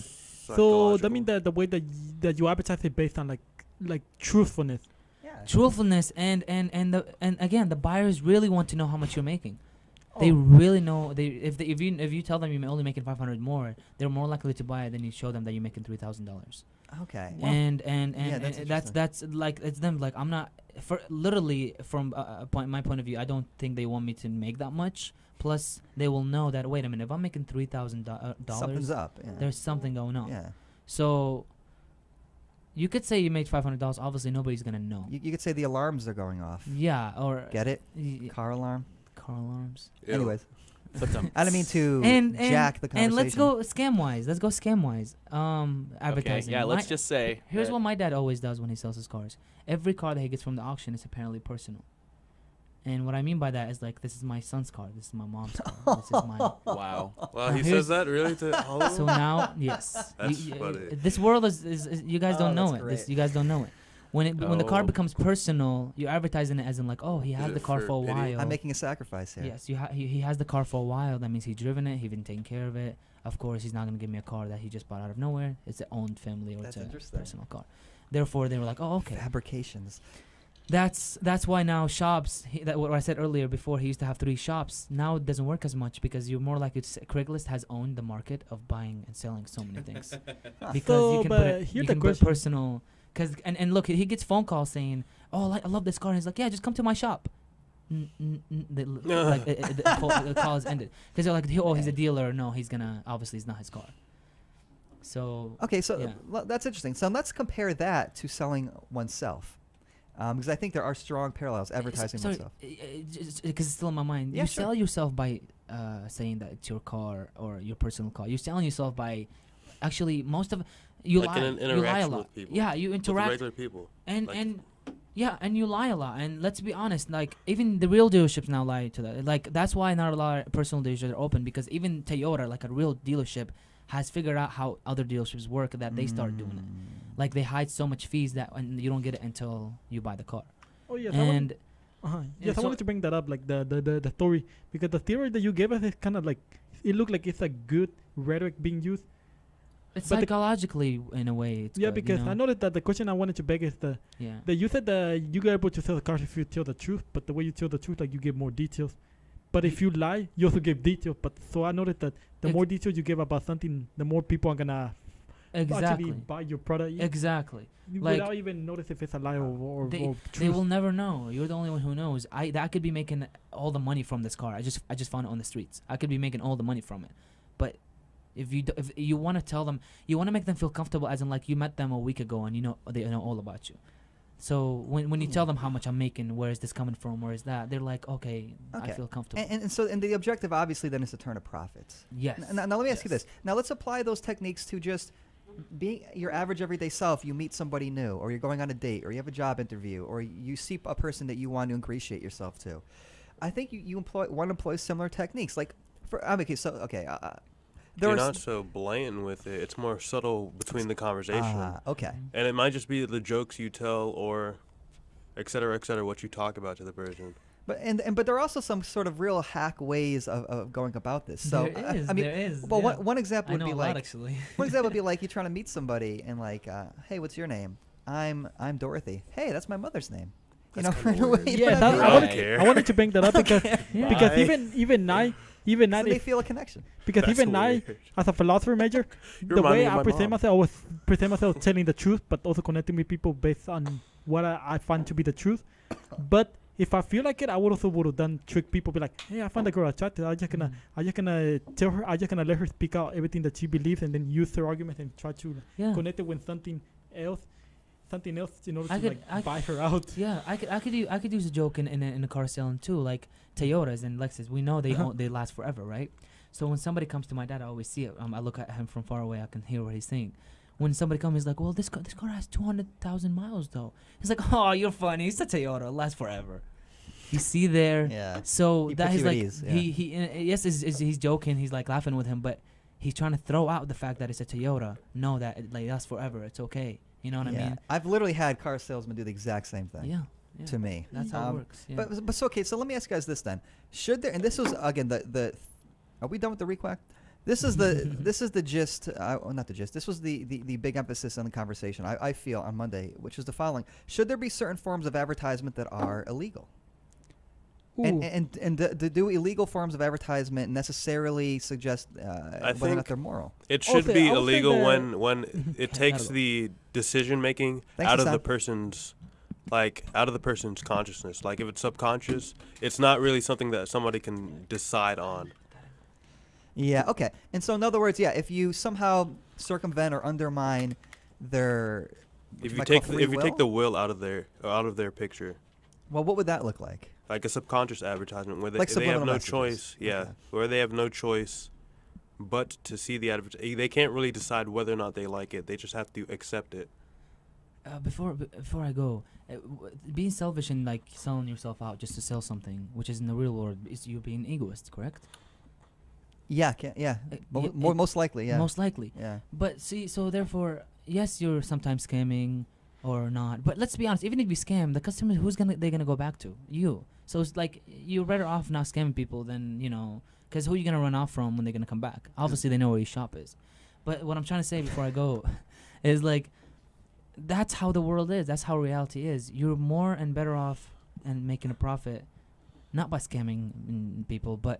So that means that the way that y- that you advertise it based on like like truthfulness. yeah. Truthfulness and and and the and again the buyers really want to know how much you're making. They Oh. really know they if they, if you if you tell them you're only making five hundred more, they're more likely to buy it than you show them that you're making three thousand dollars. Okay. And and and, Yeah, and that's that's, that's like it's them like I'm not for literally from uh, a point my point of view I don't think they want me to make that much. Plus they will know that wait a minute if I'm making three thousand uh, Something's dollars up. Yeah. there's something going on. yeah. So you could say you made five hundred dollars. Obviously nobody's gonna know. You, you could say the alarms are going off. Yeah, or Get it? y- y- Car alarm. car alarms. Anyways, But um, I didn't mean to And and, jack the conversation. and let's go scam wise. Let's go scam wise. Um, okay, advertising. yeah, let's My- just say. Here's that- what my dad always does when he sells his cars. Every car that he gets from the auction is apparently personal. And what I mean by that is like, this is my son's car. This is my mom's car. This is mine. Wow. Wow, Now he here's- says that really to all of So them? now, yes. That's You- you- funny. This world is, is, is you guys Oh, don't know that's it. This, great. you guys don't know it. When it when the car Oh. becomes personal, you're advertising it as in like, oh, he had it the car for for a pity? while. I'm making a sacrifice here. Yes, you ha- he, he has the car for a while. That means he's driven it. He's been taking care of it. Of course, he's not going to give me a car that he just bought out of nowhere. It's an owned family or That's it's a interesting. personal car. Therefore, they were like, oh, okay. Fabrications. That's that's why now shops. He, that what I said earlier before. He used to have three shops. Now it doesn't work as much because you're more likely to say Craigslist has owned the market of buying and selling so many things because So, you can but put it, here you the can put question- personal. Cause and, and look, he gets phone calls saying, "Oh, like, I love this car." And he's like, "Yeah, just come to my shop." N- n- n- the, l- like it, it, the, call, the call is ended because they're like, "Oh, he's a dealer." No, he's gonna obviously it's not his car. So Okay, so Yeah. well, that's interesting. So let's compare that to selling oneself, because I think there are strong parallels. Advertising sorry, oneself. because it's still in my mind. Yeah, you sure. sell yourself by uh, saying that it's your car or your personal car. You're selling yourself by actually most of you Like lie. in an You lie a interaction lot. with people. Yeah, you With the interact regular people. and like- and yeah, and you lie a lot. And let's be honest, like even the real dealerships now lie to that. Like that's why not a lot of personal dealerships are open because even Toyota, like a real dealership, has figured out how other dealerships work that they start doing it. Mm. Like they hide so much fees that and you don't get it until you buy the car. Oh yes, I wanted, And uh-huh. and yes, I so- wanted to bring that up, like the the, the, the story, because the theory that you gave us is kind of like it looked like it's a good rhetoric being used. it's But the- psychologically in a way. It's yeah, good, you because I know? noticed that the question I wanted to beg is the Yeah. that you said that you are able to sell the cars if you tell the truth, but the way you tell the truth, like you give more details. But if you lie, you also give details. But so I noticed that the Ex- more details you give about something, the more people are gonna actually Exactly. buy your product y- Exactly. y- like- without even notice if it's a lie or, or, They- or They truth. will never know. You're the only one who knows. I that could be making all the money from this car. I just I just found it on the streets. I could be making all the money from it. But if you d- if you want to tell them, you want to make them feel comfortable, as in like you met them a week ago and you know they know all about you. So when when you tell them how much I'm making, where is this coming from, where is that, they're like, okay, I Okay. feel comfortable. And, and, and so, and the objective obviously then is to turn a profit. yes. N- Now, now let me ask you Yes. this. Now let's apply those techniques to just being your average everyday self, you meet somebody new, or you're going on a date, or you have a job interview, or you see a person that you want to ingratiate yourself to. I think you, you employ want to employ similar techniques. Like, for I mean, okay, so okay, uh, there You're was not so blatant with it. It's more subtle between the conversation. ah, okay. And it might just be the jokes you tell or et cetera, et cetera, what you talk about to the person. But and, and but there are also some sort of real hack ways of, of going about this. So there I- is. I, mean, there is. well, yeah. one, one example I would know be a like lot actually. one example would be like you trying to meet somebody and like, uh, hey, what's your name? I'm I'm Dorothy. Hey, that's my mother's name. You That's know, kinda right away. weird. you Yeah, know that, what I, I mean? wanted, care. I wanted to bring that up because because Bye. even even I even I So they if, feel a connection. because That's even I weird. as a philosophy major, You the remind me way of I my present mom. myself, I was present myself telling the truth, but also connecting with people based on what I, I find to be the truth. But if I feel like it, I would also would have done trick people, be like, hey, I find a girl attractive. I'm just gonna, I just gonna tell her, I just gonna let her speak out everything that she believes, and then use her argument and try to Yeah. connect it with something else, something else in order I to could- like I buy her out. Yeah, I could I could do I could use a joke in in a, in a car selling too, like Toyotas and Lexus. We know they Uh-huh. own, they last forever, right? So when somebody comes to my dad, I always see it. Um, I look at him from far away. I can hear what he's saying. When somebody comes, he's like, "Well, this car this car has two hundred thousand miles though." He's like, "Oh, you're funny. It's a Toyota. It lasts forever." You see there. Yeah. So He that puts he's you at like ease, he he uh, yes is, is he's joking. He's like laughing with him, but he's trying to throw out the fact that it's a Toyota. No, that it like lasts forever. It's okay. You know what yeah. I mean? I've literally had car salesmen do the exact same thing Yeah. yeah. to me. That's how Um, it works. Yeah. But but so okay, so let me ask you guys this then: should there? And this was again the the. Are we done with the requack? This is the this is the gist. Uh, well, not the gist. This was the, the, the big emphasis on the conversation. I, I feel on Monday, which is the following: should there be certain forms of advertisement that are illegal? And Ooh. and and do, do- do illegal forms of advertisement necessarily suggest uh, whether or not think- they're moral? It I'll should say- be I would say illegal that- when when it takes That'll- the decision making Thanks, out of the Hassan. person's like out of the person's consciousness. Like if it's subconscious, it's not really something that somebody can decide on. Yeah. Okay. And so, in other words, yeah, if you somehow circumvent or undermine their, what If you might call take the, free if you take will? the will out of their out of their picture, well, what would that look like? like a subconscious advertisement where they, Like they have subliminal no messages. choice, yeah, Okay. where they have no choice but to see the advert. They can't really decide whether or not they like it. They just have to accept it. Uh, before b- before I go, uh, w- being selfish and like selling yourself out just to sell something, which is in the real world, is you being egoist, correct? Yeah. Can, yeah. Uh, Mo- y- more, it- most likely. Yeah. Most likely. Yeah. But see, so therefore, yes, you're sometimes scamming or not. But let's be honest, even if you scam, the customer, who's gonna they're gonna go back to? You. So it's like you're better off not scamming people than you know, because who are you gonna run off from when they're gonna come back? Obviously, they know where your shop is. But what I'm trying to say before I go is like, that's how the world is. That's how reality is. You're more and better off and making a profit, not by scamming mm, people, but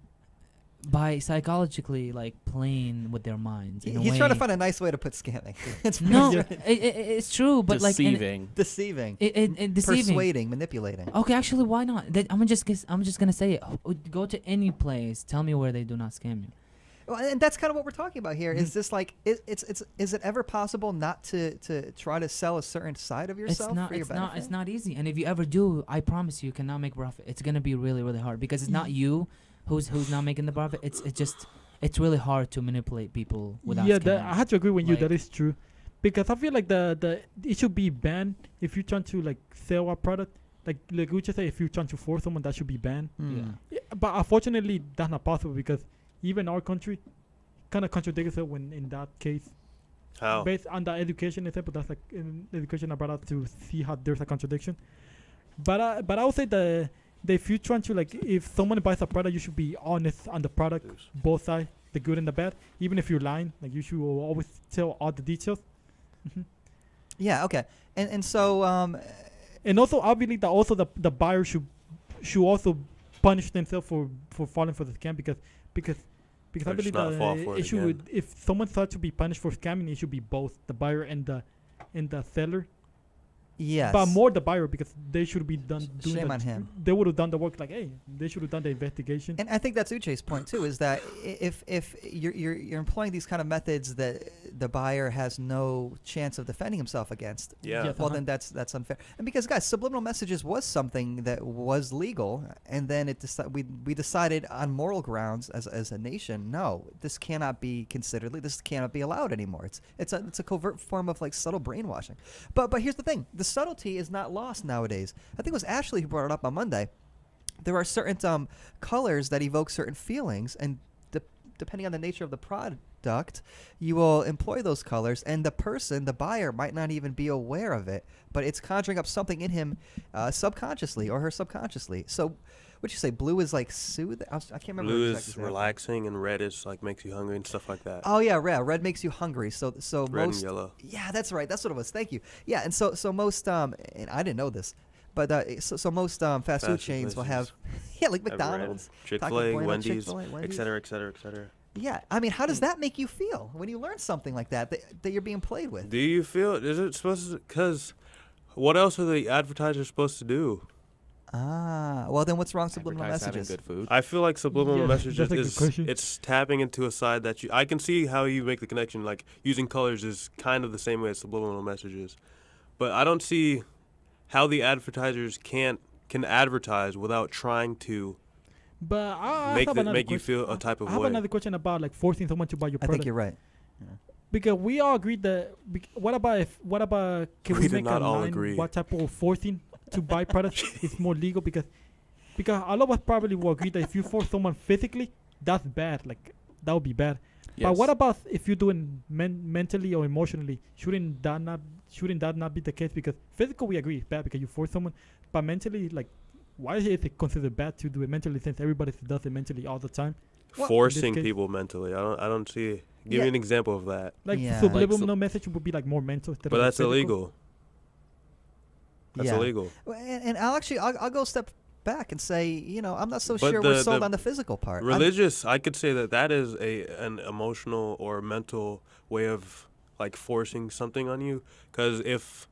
by psychologically like playing with their minds. In a He's way. trying to find a nice way to put scamming. it's No, pretty- it, it, it's true, but like and Deceiving. deceiving, it, it, it deceiving. persuading, manipulating. Okay, actually, why not? That- I'm just guess, I'm just gonna say it. Oh, go to any place. Tell me where they do not scam you. Well, and that's kind of what we're talking about here. Is Mhm. this like it, it's it's is it ever possible not to to try to sell a certain side of yourself It's not. for your It's benefit? not. It's not easy. And if you ever do, I promise you, you cannot make profit. It's gonna be really, really hard because it's not you who's who's not making the profit. It's it's just it's really hard to manipulate people without. yeah, that, scamming. I had to agree with you. Like- That is true, because I feel like the the it should be banned if you're trying to like sell a product. Like like we just say, if you're trying to force someone, that should be banned. Hmm. Yeah. Yeah, but unfortunately, that's not possible because even our country kind of contradicts itself when in that case. How? Based on the education example, that's like in education I brought up to see how there's a contradiction. But uh, but I would say that, that if you're trying to like, if someone buys a product, you should be honest on the product, Oops. both sides, the good and the bad. Even if you're lying, like you should always tell all the details. Mhm. Yeah. Okay. And and so um, And also, I believe that also the the buyer should should also punish themselves for, for falling for the scam because because because I Or just believe not that fall uh, for it it should again. if someone starts to be punished for scamming, it should be both the buyer and the and the seller. yes. But more the buyer because they should be done doing Shame the, on him. They would have done the work like, hey, they should have done the investigation. And I think that's Uche's point too, is that i- if if you're you're, you're employing these kind of methods that the buyer has no chance of defending himself against. Yeah. Yes. Well, Uh-huh. then that's that's unfair. And because guys, subliminal messages was something that was legal, and then it deci- we we decided on moral grounds as as a nation, no, this cannot be considered. le- This cannot be allowed anymore. It's it's a it's a covert form of like subtle brainwashing. But but here's the thing: the subtlety is not lost nowadays. I think it was Ashley who brought it up on Monday. There are certain um, colors that evoke certain feelings, and de- depending on the nature of the product, you will employ those colors, and the person, the buyer, might not even be aware of it, but it's conjuring up something in him uh, subconsciously or her subconsciously. So, would you say blue is like soothing? I, was- I can't remember. Blue exactly is what- relaxing, and red is like makes you hungry and stuff like that. Oh yeah, red. Red makes you hungry. So so Red most and yellow. yeah, that's right. That's what it was. Thank you. Yeah, and so so most um, and I didn't know this, but uh, so so most um fast, food Fast food chains will places have yeah like Have red. McDonald's, Chick-fil-A, Taco Bueno, Wendy's, Chick-fil-A, Wendy's. et cetera, et cetera, et cetera. Yeah, I mean, how does that make you feel when you learn something like that that, that you're being played with? Do you feel? Is it supposed to? Because what else are the advertisers supposed to do? Ah, well then, what's wrong with subliminal Advertise having messages? good food. I feel like subliminal Yeah, messages that's a good is question. it's tapping into a side that you. I can see how you make the connection. Like using colors is kind of the same way as subliminal messages, but I don't see how the advertisers can't can advertise without trying to But I, I make have the, another make you question. feel a type of I have way. another question about like forcing someone to buy your I product. think you're right. Because we all agreed that. bec- What about if? What about? Can We we, did make not a all line? agree. What type of forcing to buy products is more legal? Because because all of us probably will agree that if you force someone physically, that's bad. Like that would be bad. But what about if you're doing men- mentally or emotionally? Shouldn't that not? Shouldn't that not be the case? Because physical, we agree, is bad because you force someone. But mentally, like, why is it considered bad to do it mentally? Since everybody does it mentally all the time. Well, Forcing case- people mentally. I don't. I don't see. Give Yeah. me an example of that. Like Yeah. subliminal Like, message would be like more mental. Instead But of that's physical. illegal. That's yeah. illegal. Well, And, and I'll actually, I'll, I'll go a step back and say, you know, I'm not so But sure we're the- sold the on the physical part. I'm- Religious, I could say that that is a an emotional or mental way of like forcing something on you. Because if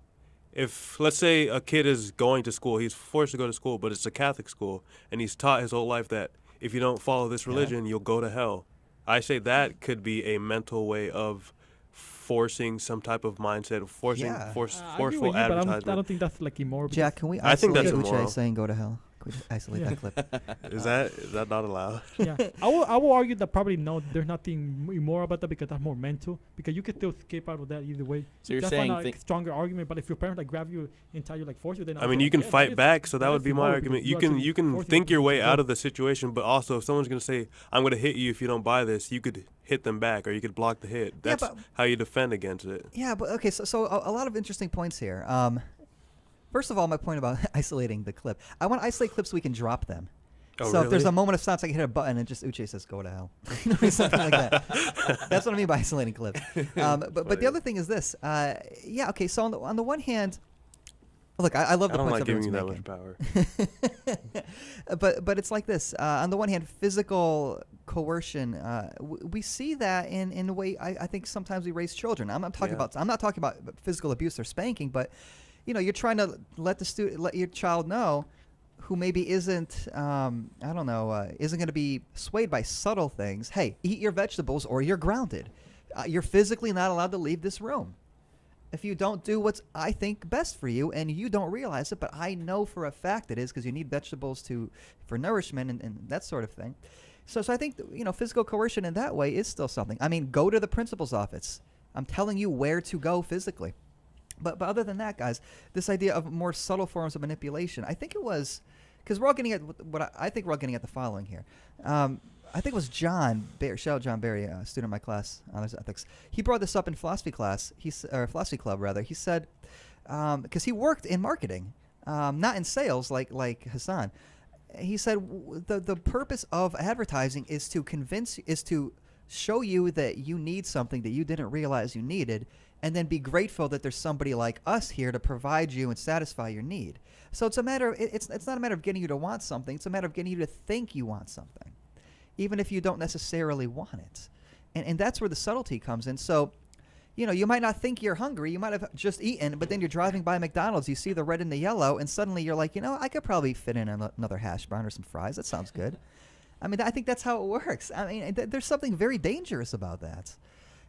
if let's say a kid is going to school, he's forced to go to school, but it's a Catholic school, and he's taught his whole life that if you don't follow this religion, you'll go to hell. I say that could be a mental way of forcing some type of mindset, forcing Yeah. force, Uh, I agree forceful with you, but I don't, advertisement. I don't think that's like immoral. because- Jack, can we I think isolate that's Uche immoral. saying go to hell? Can we just isolate Yeah. that clip? Is that is that not allowed? Yeah, I will. I will argue that probably no, there's nothing immoral about that because that's more mental. Because you can still escape out of that either way. So you're that's saying not thi- a stronger argument. But if your parents like grab you and tie you like force you, then I I'll mean, say, you like, can yeah, that fight is- back, so that that would is be my immoral argument. because You you can actually you can forcing think your people way to out go. of the situation, but also if someone's gonna say, "I'm gonna hit you if you don't buy this," you could hit them back, or you could block the hit. Yeah, That's but- how you defend against it. Yeah, but okay, so, so a, a lot of interesting points here. Um, first of all, my point about isolating the clip. I want to isolate clips so we can drop them. Oh, so if there's really? a moment of silence, I can hit a button and just Uche says, go to hell. You know, something like that. That's what I mean by isolating clips. Um, but, but the Funny. other thing is this. Uh, yeah, okay, so on the, on the one hand, look, I, I love I the don't points like giving you that everyone's much making. power. but but it's like this. Uh, on the one hand, physical coercion. Uh, w- we see that in in the way I, I think sometimes we raise children. I'm not talking Yeah. about I'm not talking about physical abuse or spanking, but you know, you're trying to let the student let your child know who maybe isn't um, I don't know uh, isn't going to be swayed by subtle things. Hey, eat your vegetables or you're grounded. Uh, you're physically not allowed to leave this room. If you don't do what's I think best for you, and you don't realize it, but I know for a fact it is because you need vegetables to for nourishment and, and that sort of thing. So, so I think th- you know physical coercion in that way is still something. I mean, go to the principal's office. I'm telling you where to go physically. But but other than that, guys, this idea of more subtle forms of manipulation, I think it was because we're all getting at what what I, I think we're all getting at the following here. Um, I think it was John, Bar- shout out John Barry, a student in my class, honors ethics. He brought this up in philosophy class, he s- or philosophy club rather. He said, because he worked in marketing, um, not in sales like like Hassan. He said w- the the purpose of advertising is to convince, is to show you that you need something that you didn't realize you needed, and then be grateful that there's somebody like us here to provide you and satisfy your need. So it's a matter of, it- it's it's not a matter of getting you to want something. It's a matter of getting you to think you want something, even if you don't necessarily want it. And and that's where the subtlety comes in. So, you know, you might not think you're hungry. You might have just eaten, but then you're driving by McDonald's. You see the red and the yellow, and suddenly you're like, you know, I could probably fit in ano- another hash brown or some fries. That sounds good. I mean, I think that's how it works. I mean, th- there's something very dangerous about that.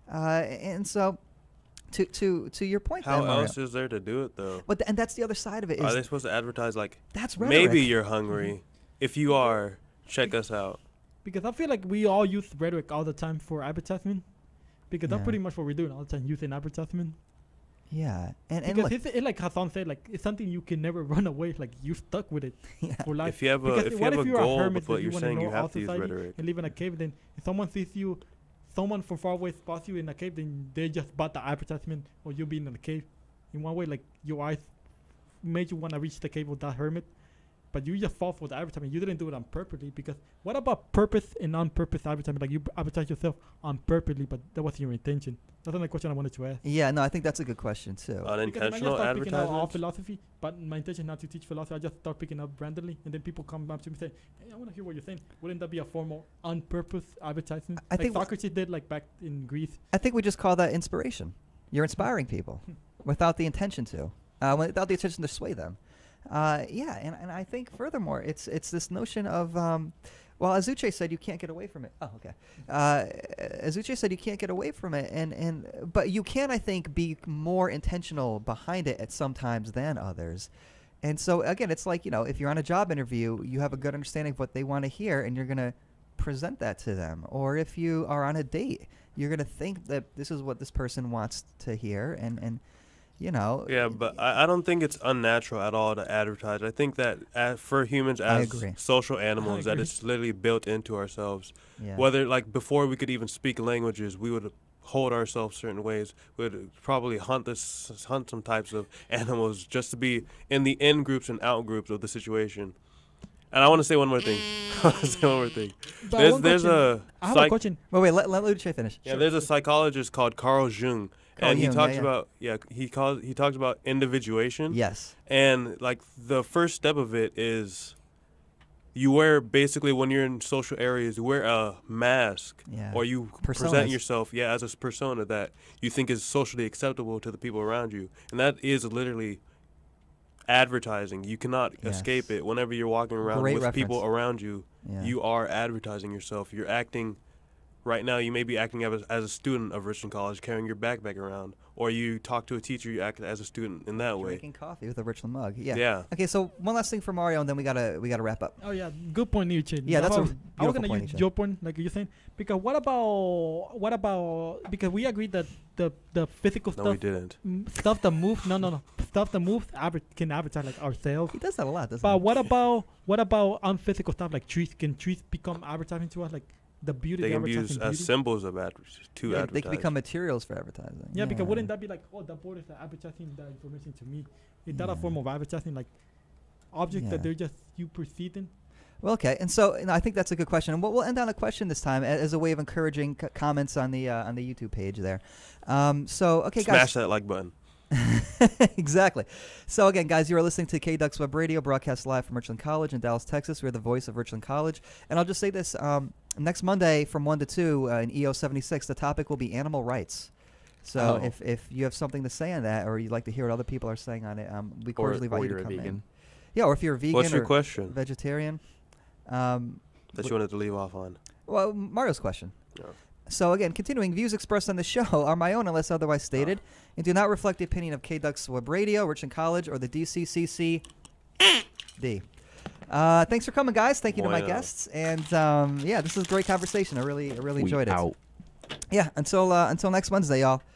Uh, and so, to to to your point, How then, Mario, else is there to do it though? but th- and that's the other side of it. Is Are they supposed to advertise like that's rhetoric. maybe you're hungry? If you are, check us out. Because I feel like we all use rhetoric all the time for advertisement. Because Yeah. that's pretty much what we're doing all the time, using advertisement. Yeah, and and Because look, it's, it, like Hassan said, like it's something you can never run away. Like you're stuck with it yeah. for life. If you have a Because if you what have if a you're a goal hermit with what that you're you wanna saying, you know all have to use society rhetoric. and live in a cave, then if someone sees you, someone from far away spots you in a cave, then they just bought the advertisement or you being in the cave. In one way, like your eyes made you want to reach the cave with that hermit, but you just fall for the advertisement. You didn't do it on purposely. Because what about purpose and non-purpose advertisement? Like you b- advertise yourself on purposely, but that was your intention. That's another question I wanted to ask. Yeah, no, I think that's a good question too. Because imagine I Unintentional start picking out all advertising. philosophy, but my intention is not to teach philosophy. I just start picking up randomly, and then people come up to me and say, "Hey, I want to hear what you're saying." Wouldn't that be a formal, on purpose advertisement? I like think wh- Socrates did, like back in Greece. I think we just call that inspiration. You're inspiring people without the intention to, uh, without the intention to sway them. Uh, yeah, and, and I think furthermore, it's it's this notion of, um, well, Azuche said you can't get away from it. Oh, okay. Uh, Azuche said you can't get away from it, and, and but you can, I think, be more intentional behind it at sometimes than others. And so again, it's like, you know, if you're on a job interview, you have a good understanding of what they want to hear, and you're gonna present that to them. Or if you are on a date, you're gonna think that this is what this person wants to hear, and and you know. Yeah, but I, I don't think it's unnatural at all to advertise. I think that uh, for humans I as agree. social animals, that agree. it's literally built into ourselves. Yeah. Whether like before we could even speak languages, we would hold ourselves certain ways. We would probably hunt this, hunt some types of animals just to be in the in groups and out groups of the situation. And I want to say one more thing. I want to say one more thing. But There's one there's question- a I have a psych- question. Wait, wait. Let let Luce finish. yeah there's a psychologist called Carl Jung, Carl and he Jung, talks yeah, yeah. about yeah he calls he talks about individuation. Yes. And like the first step of it is you wear basically when you're in social areas, you wear a mask Yeah. or you Personas. present yourself, yeah, as a s- persona that you think is socially acceptable to the people around you. And that is literally advertising. You cannot Yes. escape it. Whenever you're walking around Great with people reference. around you, Yeah. you are advertising yourself. You're acting right now, you may be acting as, as a student of Richland College, carrying your backpack around, or you talk to a teacher, you act as a student in that way. Drinking coffee with a Richland mug. Yeah. Yeah. Okay, so one last thing for Mario, and then we gotta we gotta wrap up. Oh yeah, good point, Nietzsche. Yeah, that's a I was, I was beautiful gonna point, use Nietzsche. your point, like you're saying, because what about what about because we agreed that the the physical No, we stuff didn't. m- stuff that moves, no, no, no, stuff that moves adver- can advertise like ourselves. He does that a lot, doesn't But he? what about what about unphysical stuff like trees? Can trees become advertising to us, like the beauty? They the can be used advertising as beauty? symbols of adver- to Yeah, advertise. they can become materials for advertising. Yeah, because wouldn't that be like, oh, that board is advertising that information to me? Is that a Yeah. form of advertising, like objects Yeah. that they're just you perceiving? Well, okay, and so you know, I think that's a good question. And we'll, we'll end on a question this time a- as a way of encouraging c- comments on the uh, on the YouTube page there. Um, so, okay, Smash guys. that like button. Exactly. So again, guys, you are listening to K-Ducks Web Radio, broadcast live from Richland College in Dallas, Texas. We're the voice of Richland College. And I'll just say this. Um, next Monday from one to two uh, in E O seventy-six, the topic will be animal rights. So Oh. if, if you have something to say on that, or you'd like to hear what other people are saying on it, um, we Or, cordially invite or you to you're a come in. vegan. Yeah, or if you're a vegan What's your or question vegetarian. Um, that you wanted to leave off on? well, Mario's question. Yeah. So again, continuing, views expressed on the show are my own unless otherwise stated, and do not reflect the opinion of K-Ducks Web Radio, Richland College, or the D C C C D. Uh, thanks for coming, guys. Thank you to my Bueno. guests, and um, yeah, this is a great conversation. I really, I really We enjoyed it. out. Yeah. Until uh, until next Wednesday, y'all.